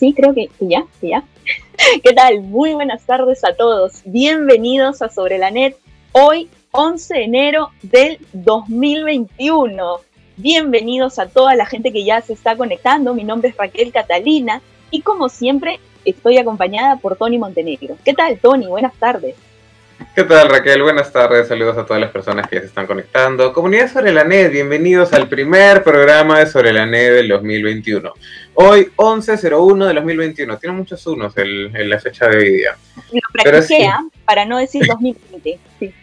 Sí, creo que ya. ¿Qué tal? Muy buenas tardes a todos. Bienvenidos a Sobre la Net. Hoy, 11 de enero del 2021. Bienvenidos a toda la gente que ya se está conectando. Mi nombre es Raquel Catalina y como siempre estoy acompañada por Tony Montenegro. ¿Qué tal, Tony? Buenas tardes. ¿Qué tal, Raquel? Buenas tardes, saludos a todas las personas que ya se están conectando. Comunidad Sobre la Net, bienvenidos al primer programa de Sobre la Net del 2021. Hoy, 11/01 del 2021, tiene muchos unos en la fecha de hoy día. Lo practiqué, para no decir 2020, sí.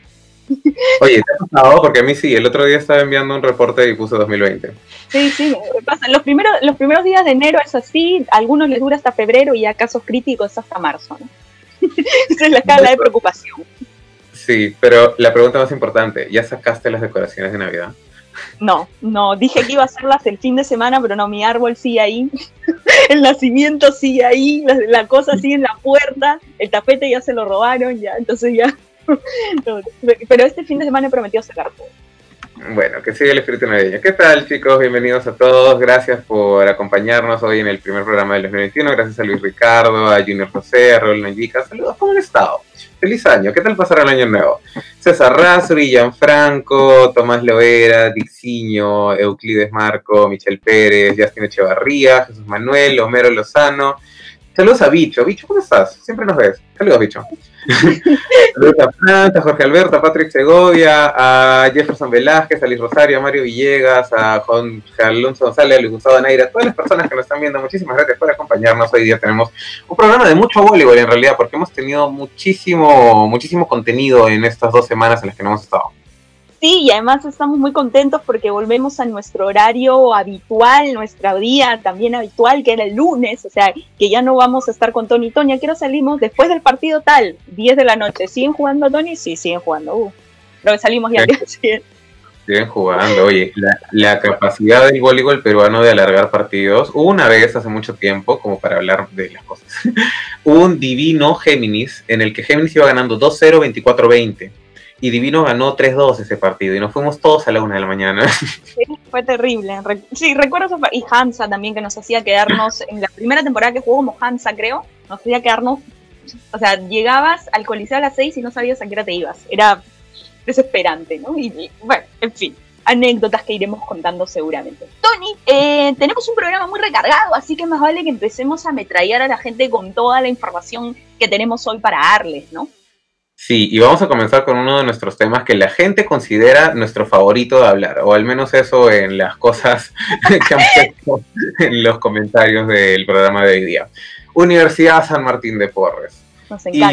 Oye, ¿te ha pasado? Porque a mí sí, el otro día estaba enviando un reporte y puse 2020. Sí, me pasa. Los primeros días de enero es así, a algunos les dura hasta febrero y a casos críticos hasta marzo, ¿no? Esa es la escala de preocupación. Sí, pero la pregunta más importante, ¿ya sacaste las decoraciones de Navidad? No, dije que iba a hacerlas el fin de semana, pero no, mi árbol sigue ahí, el nacimiento sigue ahí, la cosa sigue en la puerta, el tapete ya se lo robaron, ya, entonces ya. No, pero este fin de semana he prometido sacar todo. Bueno, que siga el espíritu navideño. ¿Qué tal, chicos? Bienvenidos a todos. Gracias por acompañarnos hoy en el primer programa del 2021. Gracias a Luis Ricardo, a Junior José, a Raúl Nangica. Saludos, ¿cómo han estado? Feliz año. ¿Qué tal pasaron el año nuevo? César Razuri, Gianfranco, Tomás Loera, Dixiño, Euclides Marco, Michel Pérez, Justin Echevarría, Jesús Manuel, Homero Lozano. Saludos a Bicho. Bicho, ¿cómo estás? Siempre nos ves. Saludos, Bicho. Saludos a Franz, a Jorge Alberto, a Patrick Segovia, a Jefferson Velázquez, a Liz Rosario, a Mario Villegas, a Juan Alonso González, a Luis Gustavo Neira, a todas las personas que nos están viendo. Muchísimas gracias por acompañarnos. Hoy día tenemos un programa de mucho voleibol en realidad, porque hemos tenido muchísimo contenido en estas 2 semanas en las que no hemos estado. Sí, y además estamos muy contentos porque volvemos a nuestro horario habitual, nuestro día también habitual, que era el lunes, o sea, que ya no vamos a estar con Tony. Tony, ¿a qué hora salimos? Después del partido tal, 10 de la noche. ¿Siguen jugando, Tony? Sí, siguen jugando. Pero salimos ya. Siguen jugando. Oye, la capacidad del voleibol peruano de alargar partidos, hubo una vez hace mucho tiempo, como para hablar de las cosas, un divino Géminis, en el que Géminis iba ganando 2-0, 24-20. Y Divino ganó 3-2 ese partido y nos fuimos todos a la 1 de la mañana. Sí, fue terrible. Sí, recuerdo eso. Y Hansa también, que nos hacía quedarnos, en la primera temporada que jugó como Hansa, creo, nos hacía quedarnos, o sea, llegabas al Coliseo a las 6 y no sabías a qué hora te ibas. Era desesperante, ¿no? Y bueno, en fin, anécdotas que iremos contando seguramente. Tony, tenemos un programa muy recargado, así que más vale que empecemos a ametrallar a la gente con toda la información que tenemos hoy para darles, ¿no? Sí, y vamos a comenzar con uno de nuestros temas que la gente considera nuestro favorito de hablar, o al menos eso en las cosas que han puesto en los comentarios del programa de hoy día. Universidad San Martín de Porres. Nos encanta.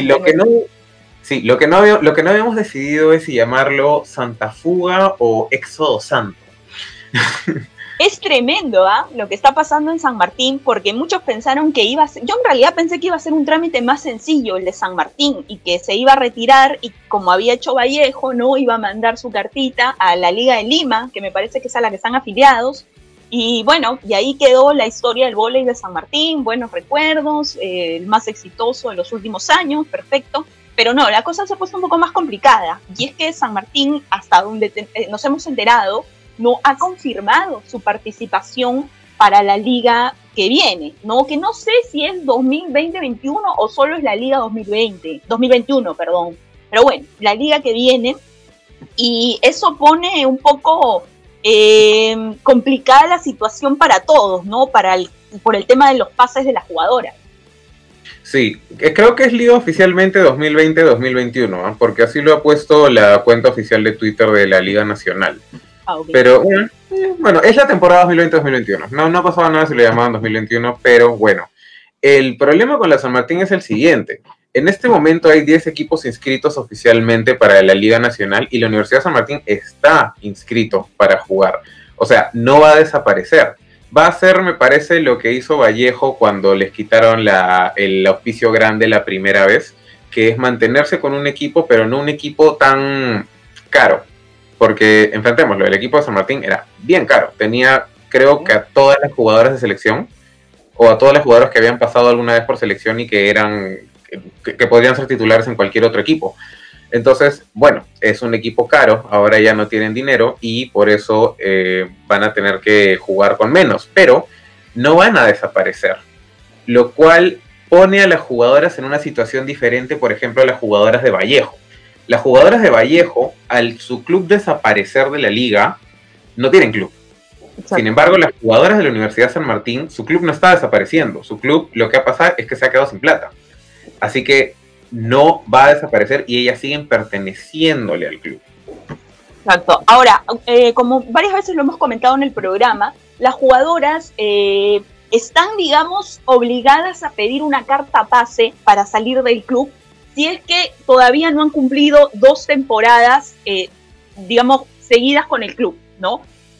Y lo que no habíamos decidido es si llamarlo Santa Fuga o Éxodo Santo. Es tremendo, lo que está pasando en San Martín, porque muchos pensaron que iba a ser, yo en realidad pensé que iba a ser un trámite más sencillo el de San Martín y que se iba a retirar y como había hecho Vallejo, no iba a mandar su cartita a la Liga de Lima, que me parece que es a la que están afiliados, y bueno, y ahí quedó la historia del vóley de San Martín, buenos recuerdos, el más exitoso de los últimos años, perfecto. Pero no, la cosa se ha puesto un poco más complicada, y es que San Martín, hasta donde nos hemos enterado, no ha confirmado su participación para la liga que viene, ¿no? Que no sé si es 2020-21 o solo es la liga 2021, perdón. Pero bueno, la liga que viene, y eso pone un poco complicada la situación para todos, ¿no? Por el tema de los pases de las jugadoras. Sí, creo que es liga oficialmente 2020-2021, ¿eh? Porque así lo ha puesto la cuenta oficial de Twitter de la Liga Nacional. Okay. Pero bueno, es la temporada 2020-2021. No pasaba nada si lo llamaban 2021, pero bueno. El problema con la San Martín es el siguiente. En este momento hay 10 equipos inscritos oficialmente para la Liga Nacional y la Universidad de San Martín está inscrito para jugar. O sea, no va a desaparecer. Va a ser, me parece, lo que hizo Vallejo cuando les quitaron el auspicio grande la primera vez, que es mantenerse con un equipo, pero no un equipo tan caro. Porque, enfrentémoslo, el equipo de San Martín era bien caro. Tenía, creo que a todas las jugadoras de selección, o a todas las jugadoras que habían pasado alguna vez por selección y que podrían ser titulares en cualquier otro equipo. Entonces, bueno, es un equipo caro, ahora ya no tienen dinero y por eso van a tener que jugar con menos, pero no van a desaparecer. lo cual pone a las jugadoras en una situación diferente, por ejemplo, a las jugadoras de Vallejo. Las jugadoras de Vallejo, al su club desaparecer de la liga, no tienen club. Exacto. Sin embargo, las jugadoras de la Universidad San Martín, su club no está desapareciendo. Su club, lo que ha pasado es que se ha quedado sin plata. Así que no va a desaparecer y ellas siguen perteneciéndole al club. Exacto. Ahora, como varias veces lo hemos comentado en el programa, las jugadoras están, digamos, obligadas a pedir una carta pase para salir del club si es que todavía no han cumplido 2 temporadas, digamos, seguidas con el club, ¿no?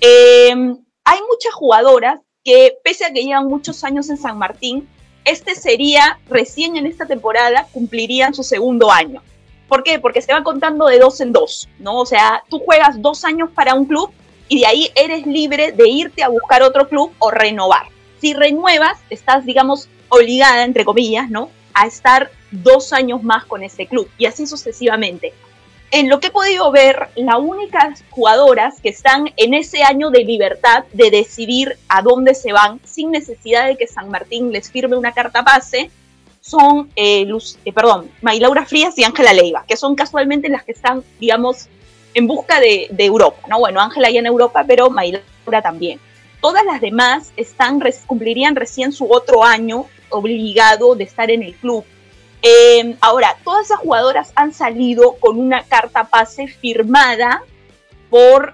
Hay muchas jugadoras que, pese a que llevan muchos años en San Martín, sería, recién en esta temporada, cumplirían su 2.º año. ¿Por qué? Porque se va contando de 2 en 2, ¿no? O sea, tú juegas 2 años para un club y de ahí eres libre de irte a buscar otro club o renovar. Si renuevas, estás, digamos, obligada, entre comillas, ¿no?, a estar 2 años más con ese club y así sucesivamente. En lo que he podido ver, las únicas jugadoras que están en ese año de libertad de decidir a dónde se van sin necesidad de que San Martín les firme una carta pase son Maylaura Frías y Ángela Leiva, que son casualmente las que están, digamos, en busca de Europa, ¿no? Bueno, Ángela ya en Europa, pero Maylaura también. Todas las demás cumplirían recién su otro año obligado de estar en el club. Ahora, todas esas jugadoras han salido con una carta pase firmada por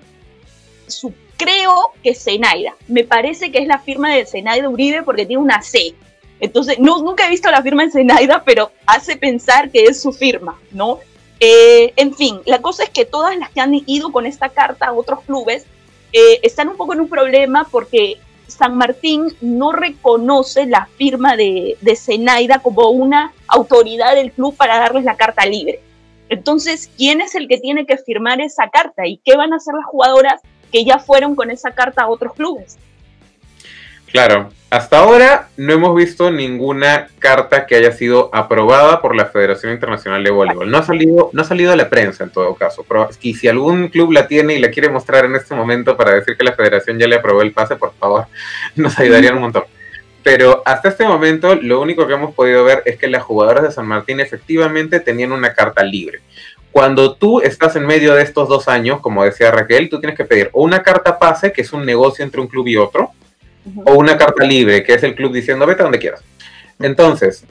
creo que Zenaida. Me parece que es la firma de Zenaida Uribe porque tiene una C. Entonces, nunca he visto la firma de Zenaida, pero hace pensar que es su firma, ¿no? En fin, la cosa es que todas las que han ido con esta carta a otros clubes están un poco en un problema porque San Martín no reconoce la firma de Zenaida como una autoridad del club para darles la carta libre. Entonces, ¿quién es el que tiene que firmar esa carta? ¿Y qué van a hacer las jugadoras que ya fueron con esa carta a otros clubes? Claro, hasta ahora no hemos visto ninguna carta que haya sido aprobada por la Federación Internacional de Voleibol. No ha salido a la prensa en todo caso, pero y si algún club la tiene y la quiere mostrar en este momento para decir que la Federación ya le aprobó el pase, por favor, nos ayudarían un montón. Pero hasta este momento lo único que hemos podido ver es que las jugadoras de San Martín efectivamente tenían una carta libre. Cuando tú estás en medio de estos 2 años, como decía Raquel, tú tienes que pedir o una carta pase, que es un negocio entre un club y otro, o una carta libre, que es el club diciendo vete a donde quieras. Entonces,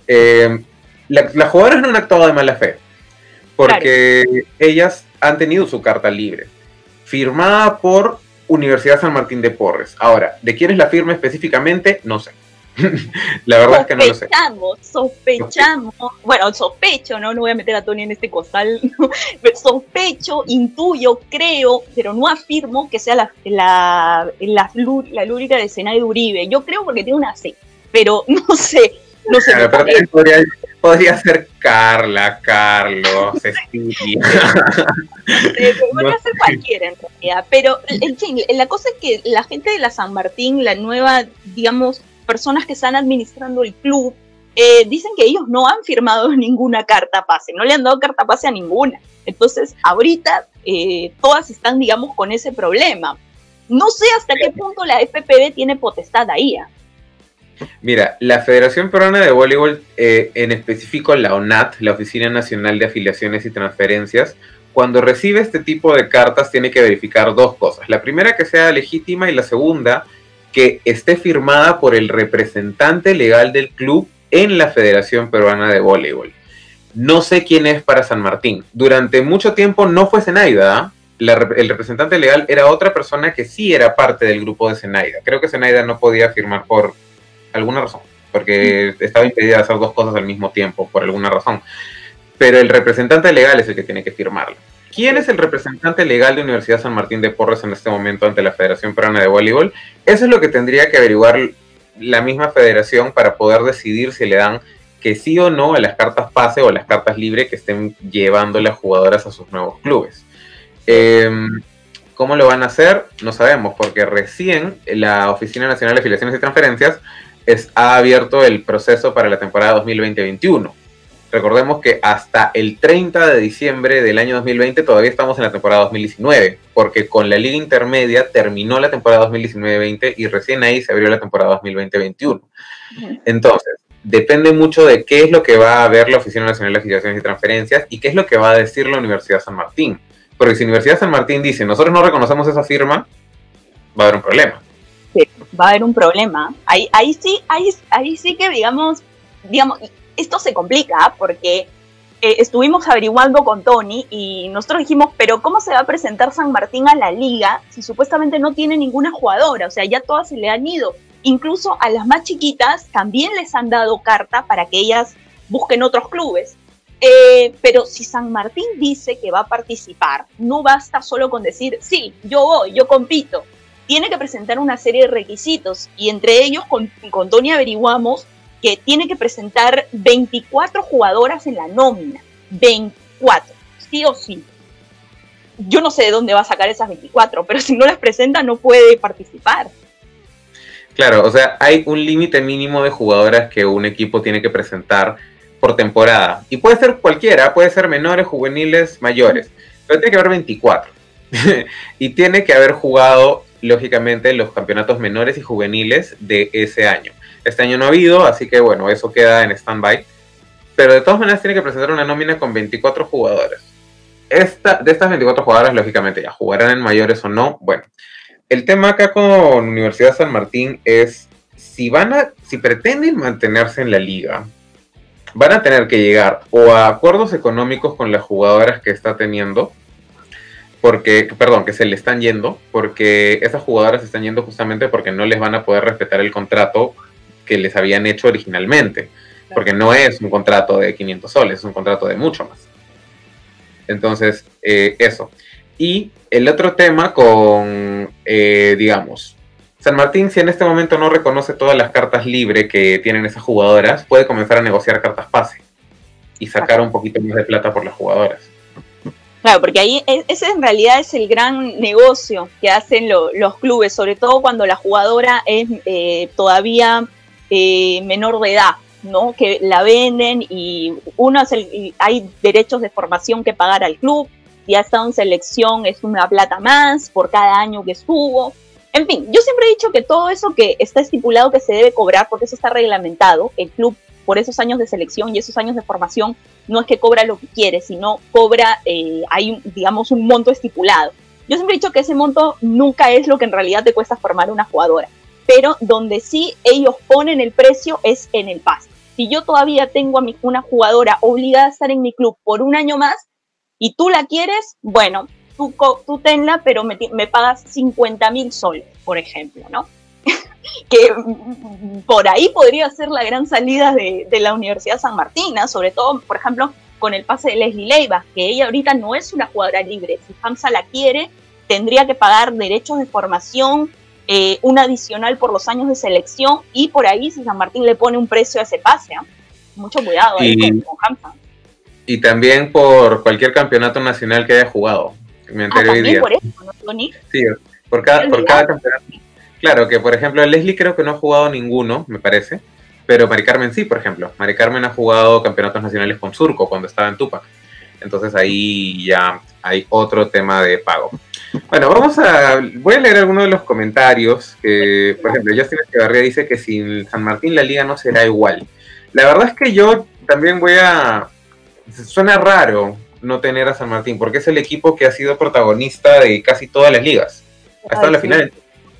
las jugadoras no han actuado de mala fe, porque ellas han tenido su carta libre, firmada por Universidad San Martín de Porres. Ahora, ¿de quién es la firma específicamente? No sé. La verdad es que no lo sé. Sospechamos, bueno, sospecho, no voy a meter a Tony en este costal, ¿no? Sospecho, intuyo, creo, pero no afirmo que sea la lúrica de Zenaida Uribe. Yo creo porque tiene una C, pero no sé. Claro, pero podría ser Carla, Carlos, Cecilia. Podría ser cualquiera en realidad, pero en fin, la cosa es que la gente de la San Martín, la nueva, digamos, personas que están administrando el club, dicen que ellos no han firmado ninguna carta pase, no le han dado carta pase a ninguna. Entonces, ahorita todas están, digamos, con ese problema. No sé hasta qué punto la FPV tiene potestad ahí. Mira, la Federación Peruana de Voleibol, en específico la ONAT, la Oficina Nacional de Afiliaciones y Transferencias, cuando recibe este tipo de cartas tiene que verificar 2 cosas. La primera, que sea legítima, y la segunda, que esté firmada por el representante legal del club en la Federación Peruana de Voleibol. No sé quién es para San Martín. Durante mucho tiempo no fue Zenaida. El representante legal era otra persona que sí era parte del grupo de Zenaida. Creo que Zenaida no podía firmar por alguna razón, porque estaba impedida de hacer 2 cosas al mismo tiempo, por alguna razón. Pero el representante legal es el que tiene que firmarla. ¿Quién es el representante legal de Universidad San Martín de Porres en este momento ante la Federación Peruana de Voleibol? Eso es lo que tendría que averiguar la misma federación para poder decidir si le dan que sí o no a las cartas pase o a las cartas libre que estén llevando las jugadoras a sus nuevos clubes. ¿Cómo lo van a hacer? No sabemos, porque recién la Oficina Nacional de Afiliaciones y Transferencias ha abierto el proceso para la temporada 2020-21. Recordemos que hasta el 30 de diciembre del año 2020 todavía estamos en la temporada 2019, porque con la Liga Intermedia terminó la temporada 2019-20 y recién ahí se abrió la temporada 2020-21. Entonces, depende mucho de qué es lo que va a ver la Oficina Nacional de Afiliaciones y Transferencias y qué es lo que va a decir la Universidad San Martín. Porque si la Universidad San Martín dice, nosotros no reconocemos esa firma, va a haber un problema. Sí, va a haber un problema. Ahí sí que, digamos, esto se complica porque estuvimos averiguando con Tony y nosotros dijimos, pero ¿cómo se va a presentar San Martín a la liga si supuestamente no tiene ninguna jugadora? O sea, ya todas se le han ido. Incluso a las más chiquitas también les han dado carta para que ellas busquen otros clubes. Pero si San Martín dice que va a participar, no basta solo con decir, sí, yo voy, yo compito. Tiene que presentar una serie de requisitos y entre ellos con Tony averiguamos que tiene que presentar 24 jugadoras en la nómina. 24, sí o sí. Yo no sé de dónde va a sacar esas 24, pero si no las presenta no puede participar. Claro, o sea, hay un límite mínimo de jugadoras que un equipo tiene que presentar por temporada. Y puede ser cualquiera, puede ser menores, juveniles, mayores. Pero tiene que haber 24. Y tiene que haber jugado, lógicamente, los campeonatos menores y juveniles de ese año. Este año no ha habido, así que bueno, eso queda en stand-by. Pero de todas maneras tiene que presentar una nómina con 24 jugadores. De estas 24 jugadoras, lógicamente, ya jugarán en mayores o no. Bueno, el tema acá con Universidad San Martín es, si pretenden mantenerse en la liga, van a tener que llegar o a acuerdos económicos con las jugadoras que está teniendo, que se le están yendo, porque esas jugadoras se están yendo justamente porque no les van a poder respetar el contrato que les habían hecho originalmente, porque no es un contrato de 500 soles, es un contrato de mucho más. Entonces, eso. Y el otro tema con, digamos, San Martín, si en este momento no reconoce todas las cartas libres que tienen esas jugadoras, puede comenzar a negociar cartas pase y sacar un poquito más de plata por las jugadoras. Claro, porque ahí ese en realidad es el gran negocio que hacen los clubes, sobre todo cuando la jugadora es todavía menor de edad, ¿no? Que la venden y hay derechos de formación que pagar al club. Si ha estado en selección es una plata más por cada año que estuvo. En fin, yo siempre he dicho que todo eso que está estipulado que se debe cobrar, porque eso está reglamentado, el club por esos años de selección y esos años de formación no es que cobra lo que quiere, sino cobra, hay digamos un monto estipulado. Yo siempre he dicho que ese monto nunca es lo que en realidad te cuesta formar una jugadora, pero donde sí ellos ponen el precio es en el pase. Si yo todavía tengo una jugadora obligada a estar en mi club por un año más y tú la quieres, bueno, tú tenla, pero me pagas 50.000 soles, por ejemplo, ¿no? Que por ahí podría ser la gran salida de la Universidad San Martín, ¿no? Sobre todo, por ejemplo, con el pase de Leslie Leiva, que ella ahorita no es una jugadora libre. Si Hamza la quiere, tendría que pagar derechos de formación, un adicional por los años de selección, y por ahí si San Martín le pone un precio a ese pase, ¿no? Mucho cuidado ahí con Hamza. Y también por cualquier campeonato nacional que haya jugado. También por eso, ¿no, Tony? Sí, por cada campeonato. Claro, que por ejemplo Leslie creo que no ha jugado ninguno, me parece, pero Mari Carmen sí, por ejemplo. Mari Carmen ha jugado campeonatos nacionales con Surco cuando estaba en Tupac. Entonces ahí ya hay otro tema de pago. Bueno, voy a leer algunos de los comentarios. Por ejemplo, Justin Echevarría dice que sin San Martín la liga no será igual. La verdad es que yo también suena raro no tener a San Martín, porque es el equipo que ha sido protagonista de casi todas las ligas. Ha estado en la final.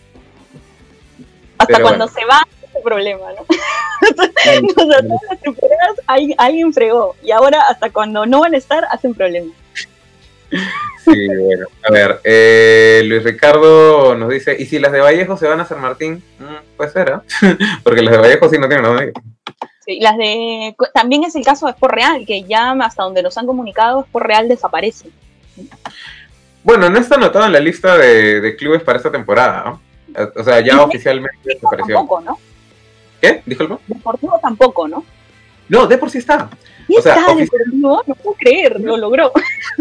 Hasta pero cuando se va, es problema, ¿no? Todas las temporadas alguien fregó, y ahora hasta cuando no van a estar, hacen problema. Sí, bueno, a ver, Luis Ricardo nos dice, ¿y si las de Vallejo se van a San Martín? Puede ser, ¿eh? Porque las de Vallejo sí no tienen nada. Sí, también es el caso de Sport Real, que ya hasta donde nos han comunicado, Sport Real desaparece. Bueno, no está anotado en la lista de clubes para esta temporada, ¿no? O sea, ya oficialmente desapareció. Tampoco, ¿no? ¿Qué? ¿Disculpa? Deportivo tampoco, ¿no? No, Depor sí está. ¿Y o sea, Deportivo? No puedo creer, lo logró.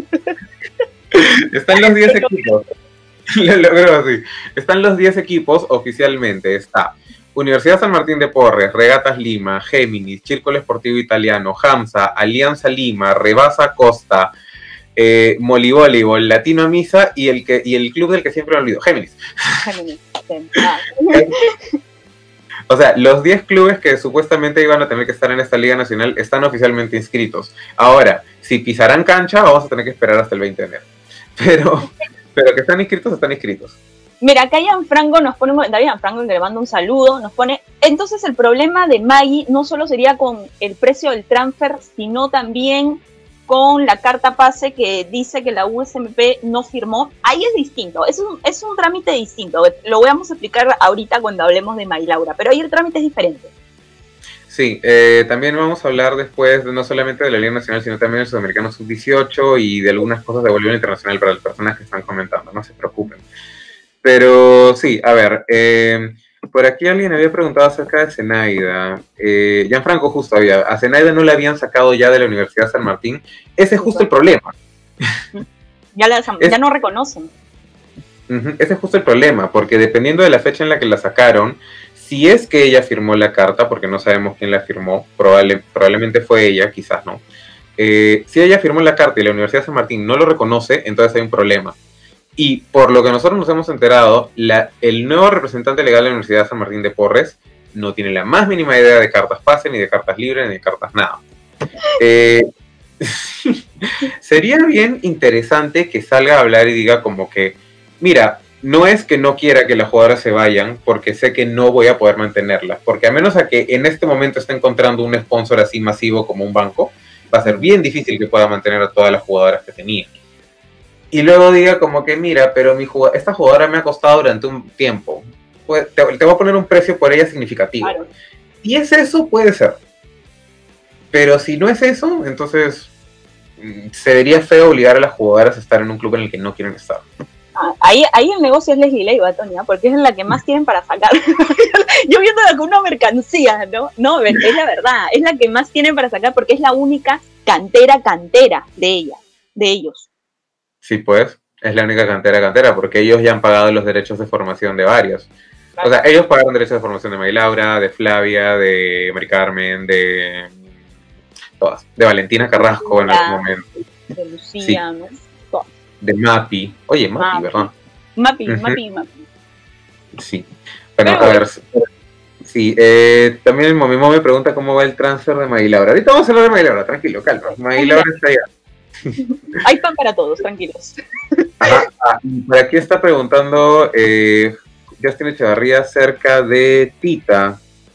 Están los 10 equipos. Lo logró, sí. Están los 10 equipos oficialmente. Está Universidad San Martín de Porres, Regatas Lima, Géminis, Círculo Esportivo Italiano, Hamza, Alianza Lima, Rebasa Costa, Molivoleibol, Latino Misa y el club del que siempre me olvido, Géminis. O sea, los 10 clubes que supuestamente iban a tener que estar en esta Liga Nacional están oficialmente inscritos. Ahora, si pisarán cancha, vamos a tener que esperar hasta el 20 de enero. Pero que están inscritos, están inscritos. Mira, acá Gianfranco nos pone un comentario, Gianfranco, que le mando un saludo, nos pone, entonces el problema de Maggie no solo sería con el precio del transfer, sino también con la carta pase que dice que la USMP no firmó. Ahí es distinto, es un trámite distinto, lo vamos a explicar ahorita cuando hablemos de Maggie Laura, pero ahí el trámite es diferente. Sí, también vamos a hablar después no solamente de la Liga Nacional, sino también del Sudamericano Sub-18 y de algunas cosas de voleibol internacional para las personas que están comentando, no se preocupen. Pero sí, a ver, por aquí alguien había preguntado acerca de Zenaida. Gianfranco justo a Zenaida no la habían sacado ya de la Universidad de San Martín. Ese es justo el problema. Ya no reconocen. Ese es justo el problema, porque dependiendo de la fecha en la que la sacaron, si es que ella firmó la carta, porque no sabemos quién la firmó, probablemente fue ella, quizás no. Si ella firmó la carta y la Universidad de San Martín no lo reconoce, entonces hay un problema. Y por lo que nosotros nos hemos enterado, el nuevo representante legal de la Universidad de San Martín de Porres no tiene la más mínima idea de cartas pase, ni de cartas libres, ni de cartas nada. Sería bien interesante que salga a hablar y diga como que, mira, no es que no quiera que las jugadoras se vayan, porque sé que no voy a poder mantenerlas, porque a menos a que en este momento esté encontrando un sponsor así masivo como un banco, va a ser bien difícil que pueda mantener a todas las jugadoras que tenía. Y luego diga como que, mira, pero esta jugadora me ha costado durante un tiempo, pues, te voy a poner un precio por ella significativo. Claro. Y es eso, puede ser. Pero si no es eso, entonces se vería feo obligar a las jugadoras a estar en un club en el que no quieren estar. Ahí el negocio es Leslie Leiva, Tonia, porque es la que más tienen para sacar. Yo viéndola con una mercancía, ¿no? No, es la verdad, es la que más tienen para sacar porque es la única cantera de ellos. Sí, pues, es la única cantera, porque ellos ya han pagado los derechos de formación de varios. Claro. O sea, ellos pagaron derechos de formación de Maggie Laura, de Flavia, de Mari Carmen, de todas, de Valentina Carrasco en algún momento. De Lucía, sí. ¿No? Todas. De Mapi. Oye, Mapi, ¿verdad? Mapi. Sí. Bueno, a ver. Sí, también mi mamá me pregunta cómo va el transfer de Maggie Laura. Ahorita vamos a hablar de Maggie Laura, tranquilo, calma. Maggie Laura está allá. Hay pan para todos, tranquilos. Ajá, por aquí está preguntando Justin Echevarría acerca de Tita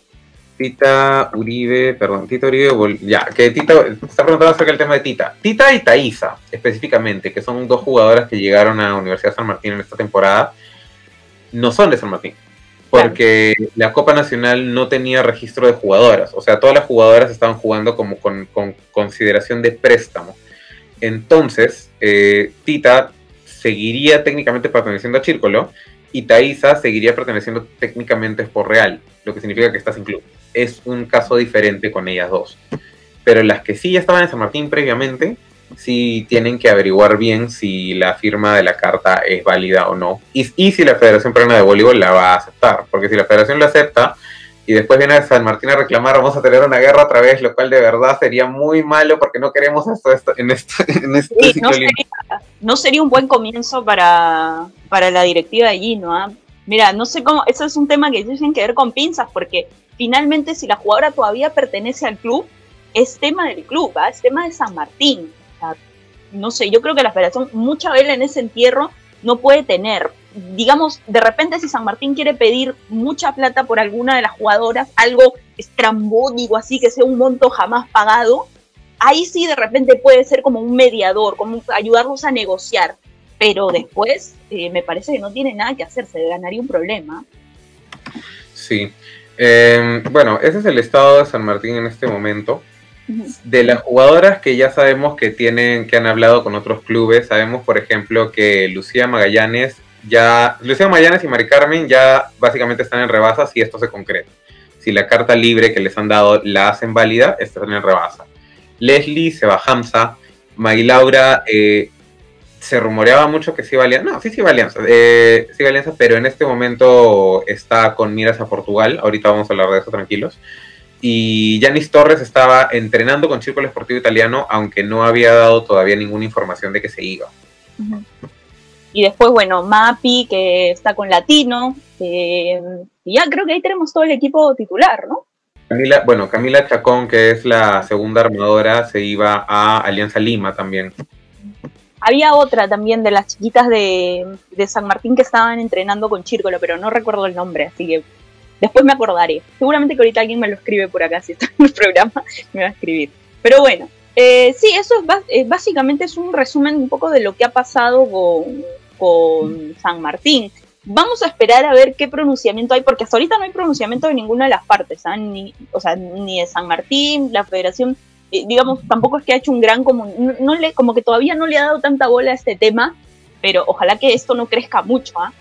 Uribe, ya, que Tita está preguntando acerca del tema de Tita y Thaisa, específicamente, que son dos jugadoras que llegaron a la Universidad de San Martín en esta temporada, no son de San Martín, porque la Copa Nacional no tenía registro de jugadoras, o sea, todas las jugadoras estaban jugando como con consideración de préstamo. Entonces, Tita seguiría técnicamente perteneciendo a Círculo y Thaisa seguiría perteneciendo técnicamente a Sport Real, lo que significa que está sin club. Es un caso diferente con ellas dos. Pero las que sí ya estaban en San Martín previamente, sí tienen que averiguar bien si la firma de la carta es válida o no. Y si la Federación Peruana de Voleibol la va a aceptar. Porque si la Federación la acepta y después viene a San Martín a reclamar, vamos a tener una guerra otra vez, lo cual de verdad sería muy malo porque no queremos esto en este sí, no sería un buen comienzo para la directiva de allí, ¿no? Mira, no sé cómo, eso es un tema que tienen que ver con pinzas, porque finalmente si la jugadora todavía pertenece al club, es tema del club, ¿eh? Es tema de San Martín. O sea, no sé, yo creo que la federación mucha vela en ese entierro no puede tener. Digamos, de repente si San Martín quiere pedir mucha plata por alguna de las jugadoras, algo estrambótico así, que sea un monto jamás pagado, ahí sí de repente puede ser como un mediador, como ayudarlos a negociar. Pero después me parece que no tiene nada que hacer, se ganaría un problema. Sí. Bueno, ese es el estado de San Martín en este momento. De las jugadoras que ya sabemos que han hablado con otros clubes, sabemos por ejemplo que Lucía Magallanes y Mari Carmen ya básicamente están en rebasa si esto se concreta. Si la carta libre que les han dado la hacen válida, están en rebasa. Leslie se va a Hamza, Maggie Laura se rumoreaba mucho que sí va Alianza. No, sí va Alianza. Sí va Alianza, pero en este momento está con miras a Portugal. Ahorita vamos a hablar de eso, tranquilos. Y Yanis Torres estaba entrenando con Círculo Esportivo Italiano, aunque no había dado todavía ninguna información de que se iba. Y después, bueno, Mapi, que está con Latino. Y ya creo que ahí tenemos todo el equipo titular, ¿no? Camila Chacón, que es la segunda armadora, se iba a Alianza Lima también. Había otra también de las chiquitas de San Martín que estaban entrenando con Chírcolo, pero no recuerdo el nombre, así que después me acordaré. Seguramente que ahorita alguien me lo escribe por acá, si está en el programa, me va a escribir. Pero bueno, sí, eso básicamente es un resumen un poco de lo que ha pasado con San Martín. Vamos a esperar a ver qué pronunciamiento hay, porque hasta ahorita no hay pronunciamiento de ninguna de las partes, ¿eh? Ni de San Martín, la federación, digamos, tampoco es que ha hecho un gran, como que todavía no le ha dado tanta bola a este tema, pero ojalá que esto no crezca mucho, ¿ah?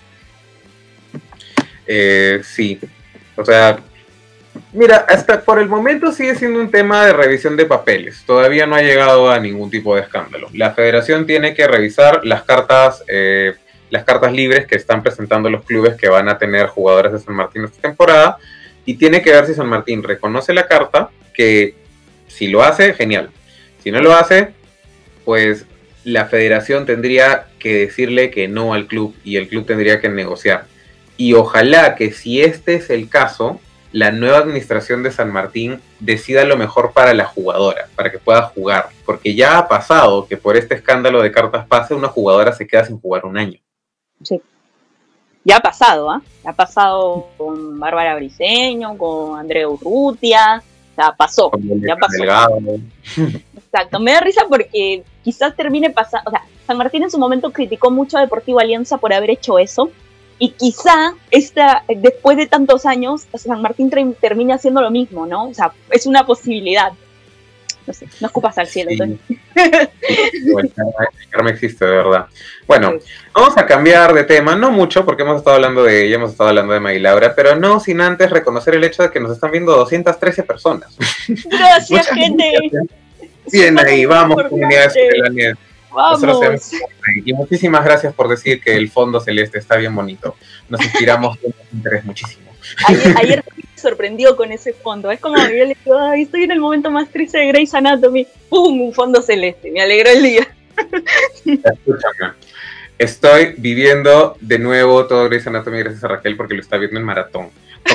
Sí, o sea, mira, hasta por el momento sigue siendo un tema de revisión de papeles, todavía no ha llegado a ningún tipo de escándalo. La federación tiene que revisar las cartas libres que están presentando los clubes que van a tener jugadores de San Martín esta temporada, y tiene que ver si San Martín reconoce la carta, que si lo hace, genial. Si no lo hace, pues la federación tendría que decirle que no al club y el club tendría que negociar. Y ojalá que si este es el caso, la nueva administración de San Martín decida lo mejor para la jugadora, para que pueda jugar. Porque ya ha pasado que por este escándalo de cartas pase, una jugadora se queda sin jugar un año. Sí. Ya ha pasado, ¿ah? Ha pasado con Bárbara Briceño, con Andrea Urrutia, ya pasó. Delgado. Exacto, me da risa porque quizás termine pasando, o sea, San Martín en su momento criticó mucho a Deportivo Alianza por haber hecho eso, y quizá después de tantos años, San Martín termine haciendo lo mismo, ¿no? O sea, es una posibilidad. No sé, no escupas al cielo, sí. Bueno, el karma existe, de verdad. Bueno, sí. Vamos a cambiar de tema, no mucho, porque hemos estado hablando de ella, hemos estado hablando de Maggie Laura, pero no sin antes reconocer el hecho de que nos están viendo 213 personas. Gracias, gente. Gracias. Bien ahí, vamos, comunidad de Vamos. Y muchísimas gracias por decir que el fondo celeste está bien bonito. Nos inspiramos con interés muchísimo. Ayer me sorprendió con ese fondo. Es como yo le digo, ay, estoy en el momento más triste de Grey's Anatomy. ¡Pum! Un fondo celeste. Me alegró el día. Escúchame. Estoy viviendo de nuevo todo Grey's Anatomy gracias a Raquel porque lo está viendo en maratón.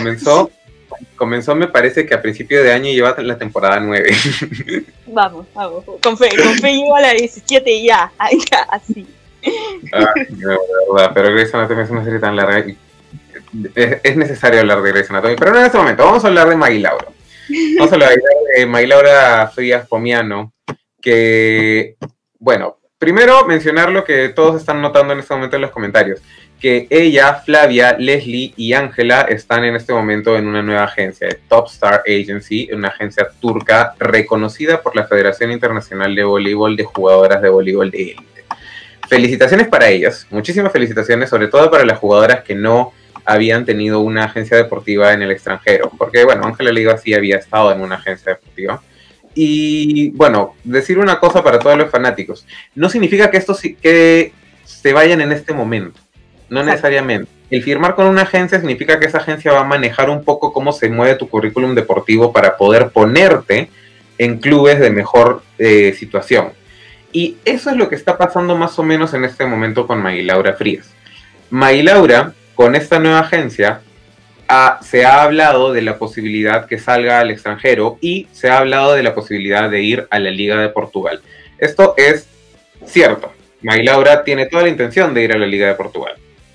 Comenzó me parece que a principio de año lleva la temporada 9. Vamos. Con fe llevo a la 17 y ya. Así. No, de verdad, pero Grey's Anatomy es una serie tan larga y es necesario hablar de Grey's Anatomy, pero no en este momento. Vamos a hablar de Maggie Laura. Vamos a hablar de Maggie Laura Frías Pomiano, que, bueno, primero mencionar lo que todos están notando en este momento en los comentarios, que ella, Flavia, Leslie y Ángela están en este momento en una nueva agencia, Top Star Agency, una agencia turca reconocida por la Federación Internacional de Voleibol de Jugadoras de Voleibol de Élite. Felicitaciones para ellas, muchísimas felicitaciones, sobre todo para las jugadoras que no habían tenido una agencia deportiva en el extranjero, porque, bueno, Ángela Leiva sí había estado en una agencia deportiva. Y, bueno, decir una cosa para todos los fanáticos, no significa que que se vayan en este momento. No necesariamente. El firmar con una agencia significa que esa agencia va a manejar un poco cómo se mueve tu currículum deportivo para poder ponerte en clubes de mejor situación. Y eso es lo que está pasando más o menos en este momento con Maggie Laura Frías. Maggie Laura, con esta nueva agencia, se ha hablado de la posibilidad que salga al extranjero y se ha hablado de la posibilidad de ir a la Liga de Portugal. Esto es cierto. Maggie Laura tiene toda la intención de ir a la Liga de Portugal.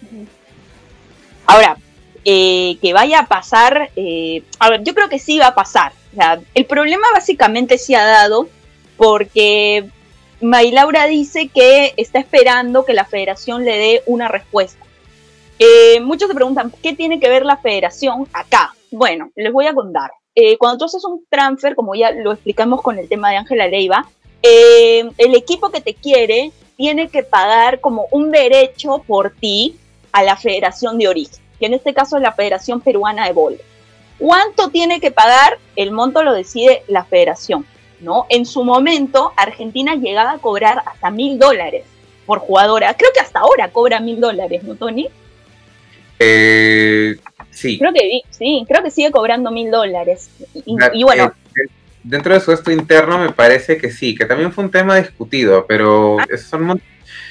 Ahora, que vaya a pasar, a ver, yo creo que sí va a pasar. O sea, el problema básicamente se ha dado porque Maggie Laura dice que está esperando que la federación le dé una respuesta. Muchos se preguntan, ¿qué tiene que ver la federación acá? Bueno, les voy a contar. Cuando tú haces un transfer, como ya lo explicamos con el tema de Ángela Leiva, el equipo que te quiere tiene que pagar como un derecho por ti a la federación de origen, que en este caso es la Federación Peruana de Voleibol. ¿Cuánto tiene que pagar? El monto lo decide la federación, ¿no? En su momento, Argentina llegaba a cobrar hasta $1.000 por jugadora. Creo que hasta ahora cobra $1.000, ¿no, Tony? Sí. Creo que sigue cobrando $1.000. Y bueno... dentro de su esto interno me parece que sí, que también fue un tema discutido, pero son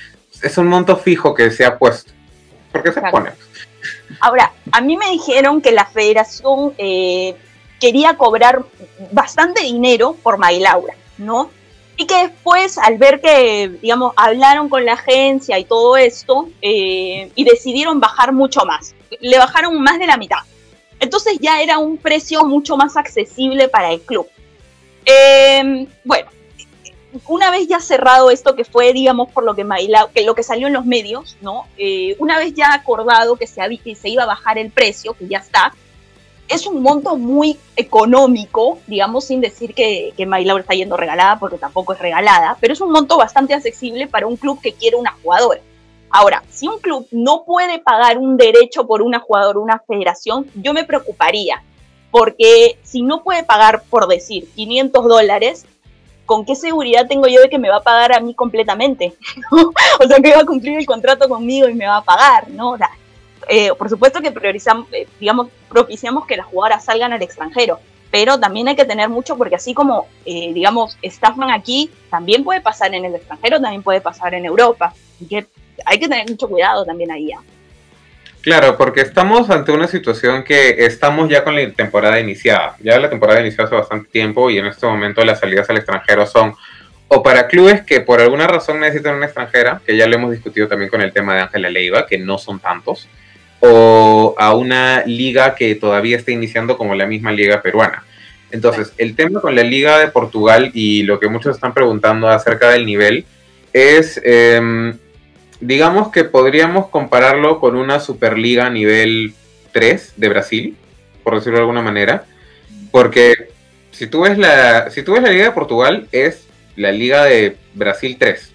es un monto fijo que se ha puesto. ¿Por qué se pone? Ahora, a mí me dijeron que la federación quería cobrar bastante dinero por Maylaura, ¿no? Y que después, al ver que, digamos, hablaron con la agencia y todo esto, y decidieron bajar mucho más. Le bajaron más de la mitad. Entonces ya era un precio mucho más accesible para el club. Bueno, una vez ya cerrado esto que fue, digamos, por lo que lo que salió en los medios, ¿no? Una vez ya acordado que se iba a bajar el precio, que ya está, es un monto muy económico, digamos, sin decir que Maylaura está yendo regalada, porque tampoco es regalada, pero es un monto bastante accesible para un club que quiere una jugadora. Ahora, si un club no puede pagar un derecho por una jugadora, una federación, yo me preocuparía, porque si no puede pagar, por decir, $500, ¿con qué seguridad tengo yo de que me va a pagar a mí completamente? O sea, que va a cumplir el contrato conmigo y me va a pagar, ¿no? O sea, por supuesto que propiciamos que las jugadoras salgan al extranjero, pero también hay que tener mucho, porque así como, digamos, estafan aquí, también puede pasar en el extranjero, también puede pasar en Europa. Así que hay que tener mucho cuidado también ahí. Claro, porque estamos ante una situación que estamos ya con la temporada iniciada. Ya la temporada inició hace bastante tiempo y en este momento las salidas al extranjero son o para clubes que por alguna razón necesitan una extranjera, que ya lo hemos discutido también con el tema de Ángela Leiva, que no son tantos, o a una liga que todavía está iniciando como la misma liga peruana. Entonces, el tema con la Liga de Portugal y lo que muchos están preguntando acerca del nivel es, digamos que podríamos compararlo con una Superliga nivel 3 de Brasil, por decirlo de alguna manera, porque si tú ves la Liga de Portugal, es la Liga de Brasil 3.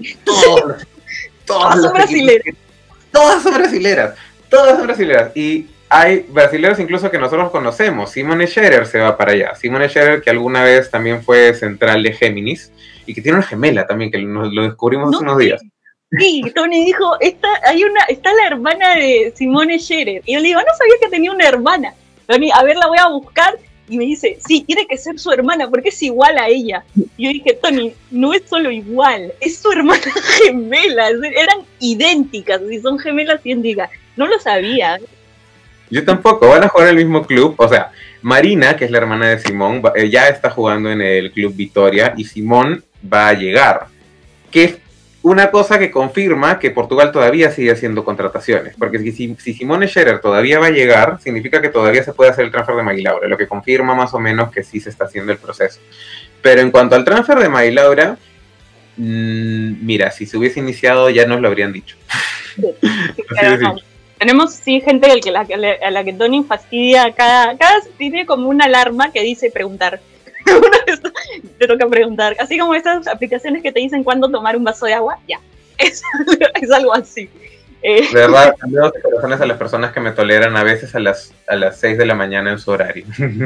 Todas son brasileras. Todas son brasileras. Todas son brasileras. Y hay brasileños incluso que nosotros conocemos. Simone Scherer se va para allá. Simone Scherer, que alguna vez también fue central de Géminis y que tiene una gemela también, que lo descubrimos hace unos días. Sí, Tony dijo, está la hermana de Simone Scherer. Y yo le digo, no sabía que tenía una hermana. Tony, a ver, la voy a buscar. Y me dice, sí, tiene que ser su hermana porque es igual a ella. Y yo dije, Tony, no es solo igual, es su hermana gemela. Eran idénticas, y son gemelas idénticas. No lo sabía. Yo tampoco, van a jugar en el mismo club. O sea, Marina, que es la hermana de Simón, ya está jugando en el club Vitoria y Simón va a llegar. Que es una cosa que confirma que Portugal todavía sigue haciendo contrataciones. Porque si Simone Scherer todavía va a llegar, significa que todavía se puede hacer el transfer de Maylaura, lo que confirma más o menos que sí se está haciendo el proceso. Pero en cuanto al transfer de Maylaura, mira, si se hubiese iniciado ya nos lo habrían dicho. Sí, sí. Tenemos gente a la que Tony fastidia cada tiene como una alarma que dice preguntar. Te toca preguntar. Así como esas aplicaciones que te dicen cuándo tomar un vaso de agua, ya. Es algo así. De verdad, cambiamos de corazones a las personas que me toleran a veces a las 6 de la mañana en su horario.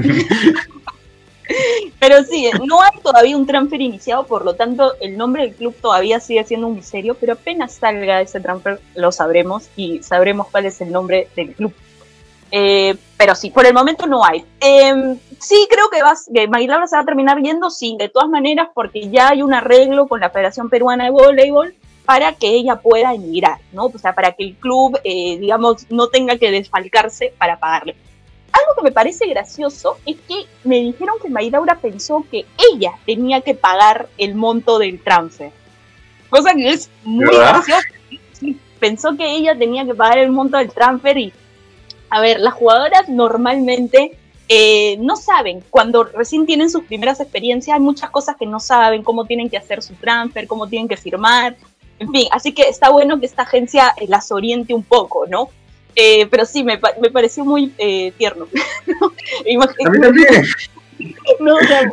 Pero sí, no hay todavía un transfer iniciado, por lo tanto el nombre del club todavía sigue siendo un misterio, pero apenas salga ese transfer lo sabremos y sabremos cuál es el nombre del club. Pero sí, por el momento no hay. Sí, creo que Maylaura se va a terminar yendo, sí, de todas maneras, porque ya hay un arreglo con la Federación Peruana de Voleibol para que ella pueda emigrar, ¿no? O sea, para que el club, digamos, no tenga que desfalcarse para pagarle. Algo que me parece gracioso es que me dijeron que Maylaura pensó que ella tenía que pagar el monto del transfer. Cosa que es muy graciosa. Pensó que ella tenía que pagar el monto del transfer y, a ver, las jugadoras normalmente no saben. Cuando recién tienen sus primeras experiencias hay muchas cosas que no saben, cómo tienen que hacer su transfer, cómo tienen que firmar, en fin. Así que está bueno que esta agencia las oriente un poco, ¿no? Pero sí, me pareció muy tierno. A mí también. No, o sea,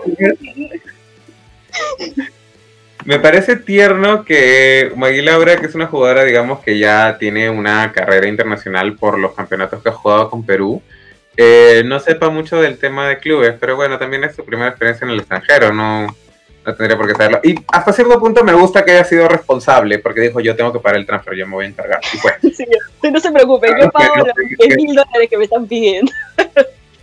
me parece tierno que Maylaura, que es una jugadora, digamos, que ya tiene una carrera internacional por los campeonatos que ha jugado con Perú, no sepa mucho del tema de clubes, pero bueno, también es su primera experiencia en el extranjero, no tendría por qué saberlo. Y hasta cierto punto me gusta que haya sido responsable, porque dijo, yo tengo que pagar el transfer, yo me voy a encargar. Y fue. Sí, no se preocupe, yo pago los $10,000 que me están pidiendo.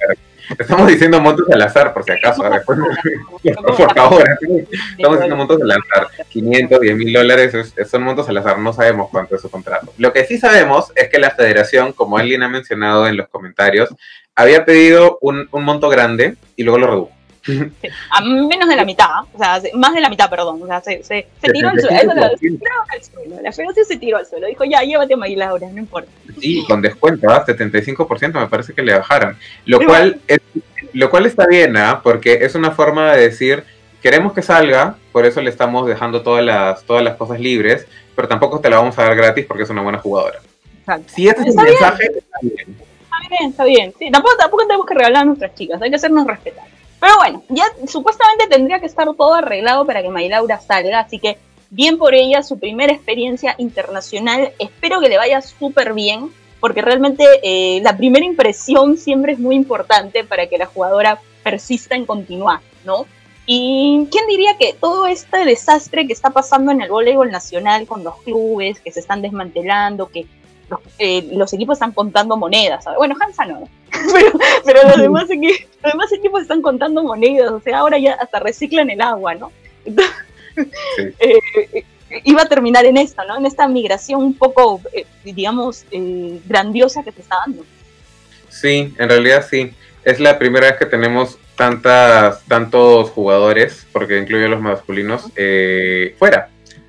Estamos diciendo montos al azar, por si acaso. Después, por favor, estamos diciendo montos al azar. 500, $10,000 son montos al azar. No sabemos cuánto es su contrato. Lo que sí sabemos es que la federación, como alguien ha mencionado en los comentarios, había pedido un monto grande y luego lo redujo. Sí, a menos de la mitad, o sea, más de la mitad, perdón. O sea, se tiró al suelo. La federación se tiró al suelo. Dijo, ya, llévate a Maylaura, no importa. Sí, con descuento, 75% me parece que le bajaron. Lo cual está bien, porque es una forma de decir, queremos que salga, por eso le estamos dejando todas las cosas libres, pero tampoco te la vamos a dar gratis porque es una buena jugadora. Exacto. Si ese es el mensaje, está bien. Está bien. Sí, tampoco tenemos que regalar a nuestras chicas, hay que hacernos respetar. Pero bueno, ya supuestamente tendría que estar todo arreglado para que Maylaura salga, así que bien por ella, su primera experiencia internacional, espero que le vaya súper bien, porque realmente la primera impresión siempre es muy importante para que la jugadora persista en continuar, ¿no? Y quién diría que todo este desastre que está pasando en el voleibol nacional con los clubes que se están desmantelando, que los equipos están contando monedas, ¿sabes? Bueno, Hansa no, pero los demás equipos están contando monedas, o sea, ahora ya hasta reciclan el agua, ¿no? Entonces, sí. Iba a terminar en esto, ¿no? En esta migración un poco, digamos, grandiosa que se está dando. Sí, en realidad sí. Es la primera vez que tenemos tantos jugadores, porque incluye a los masculinos, fuera.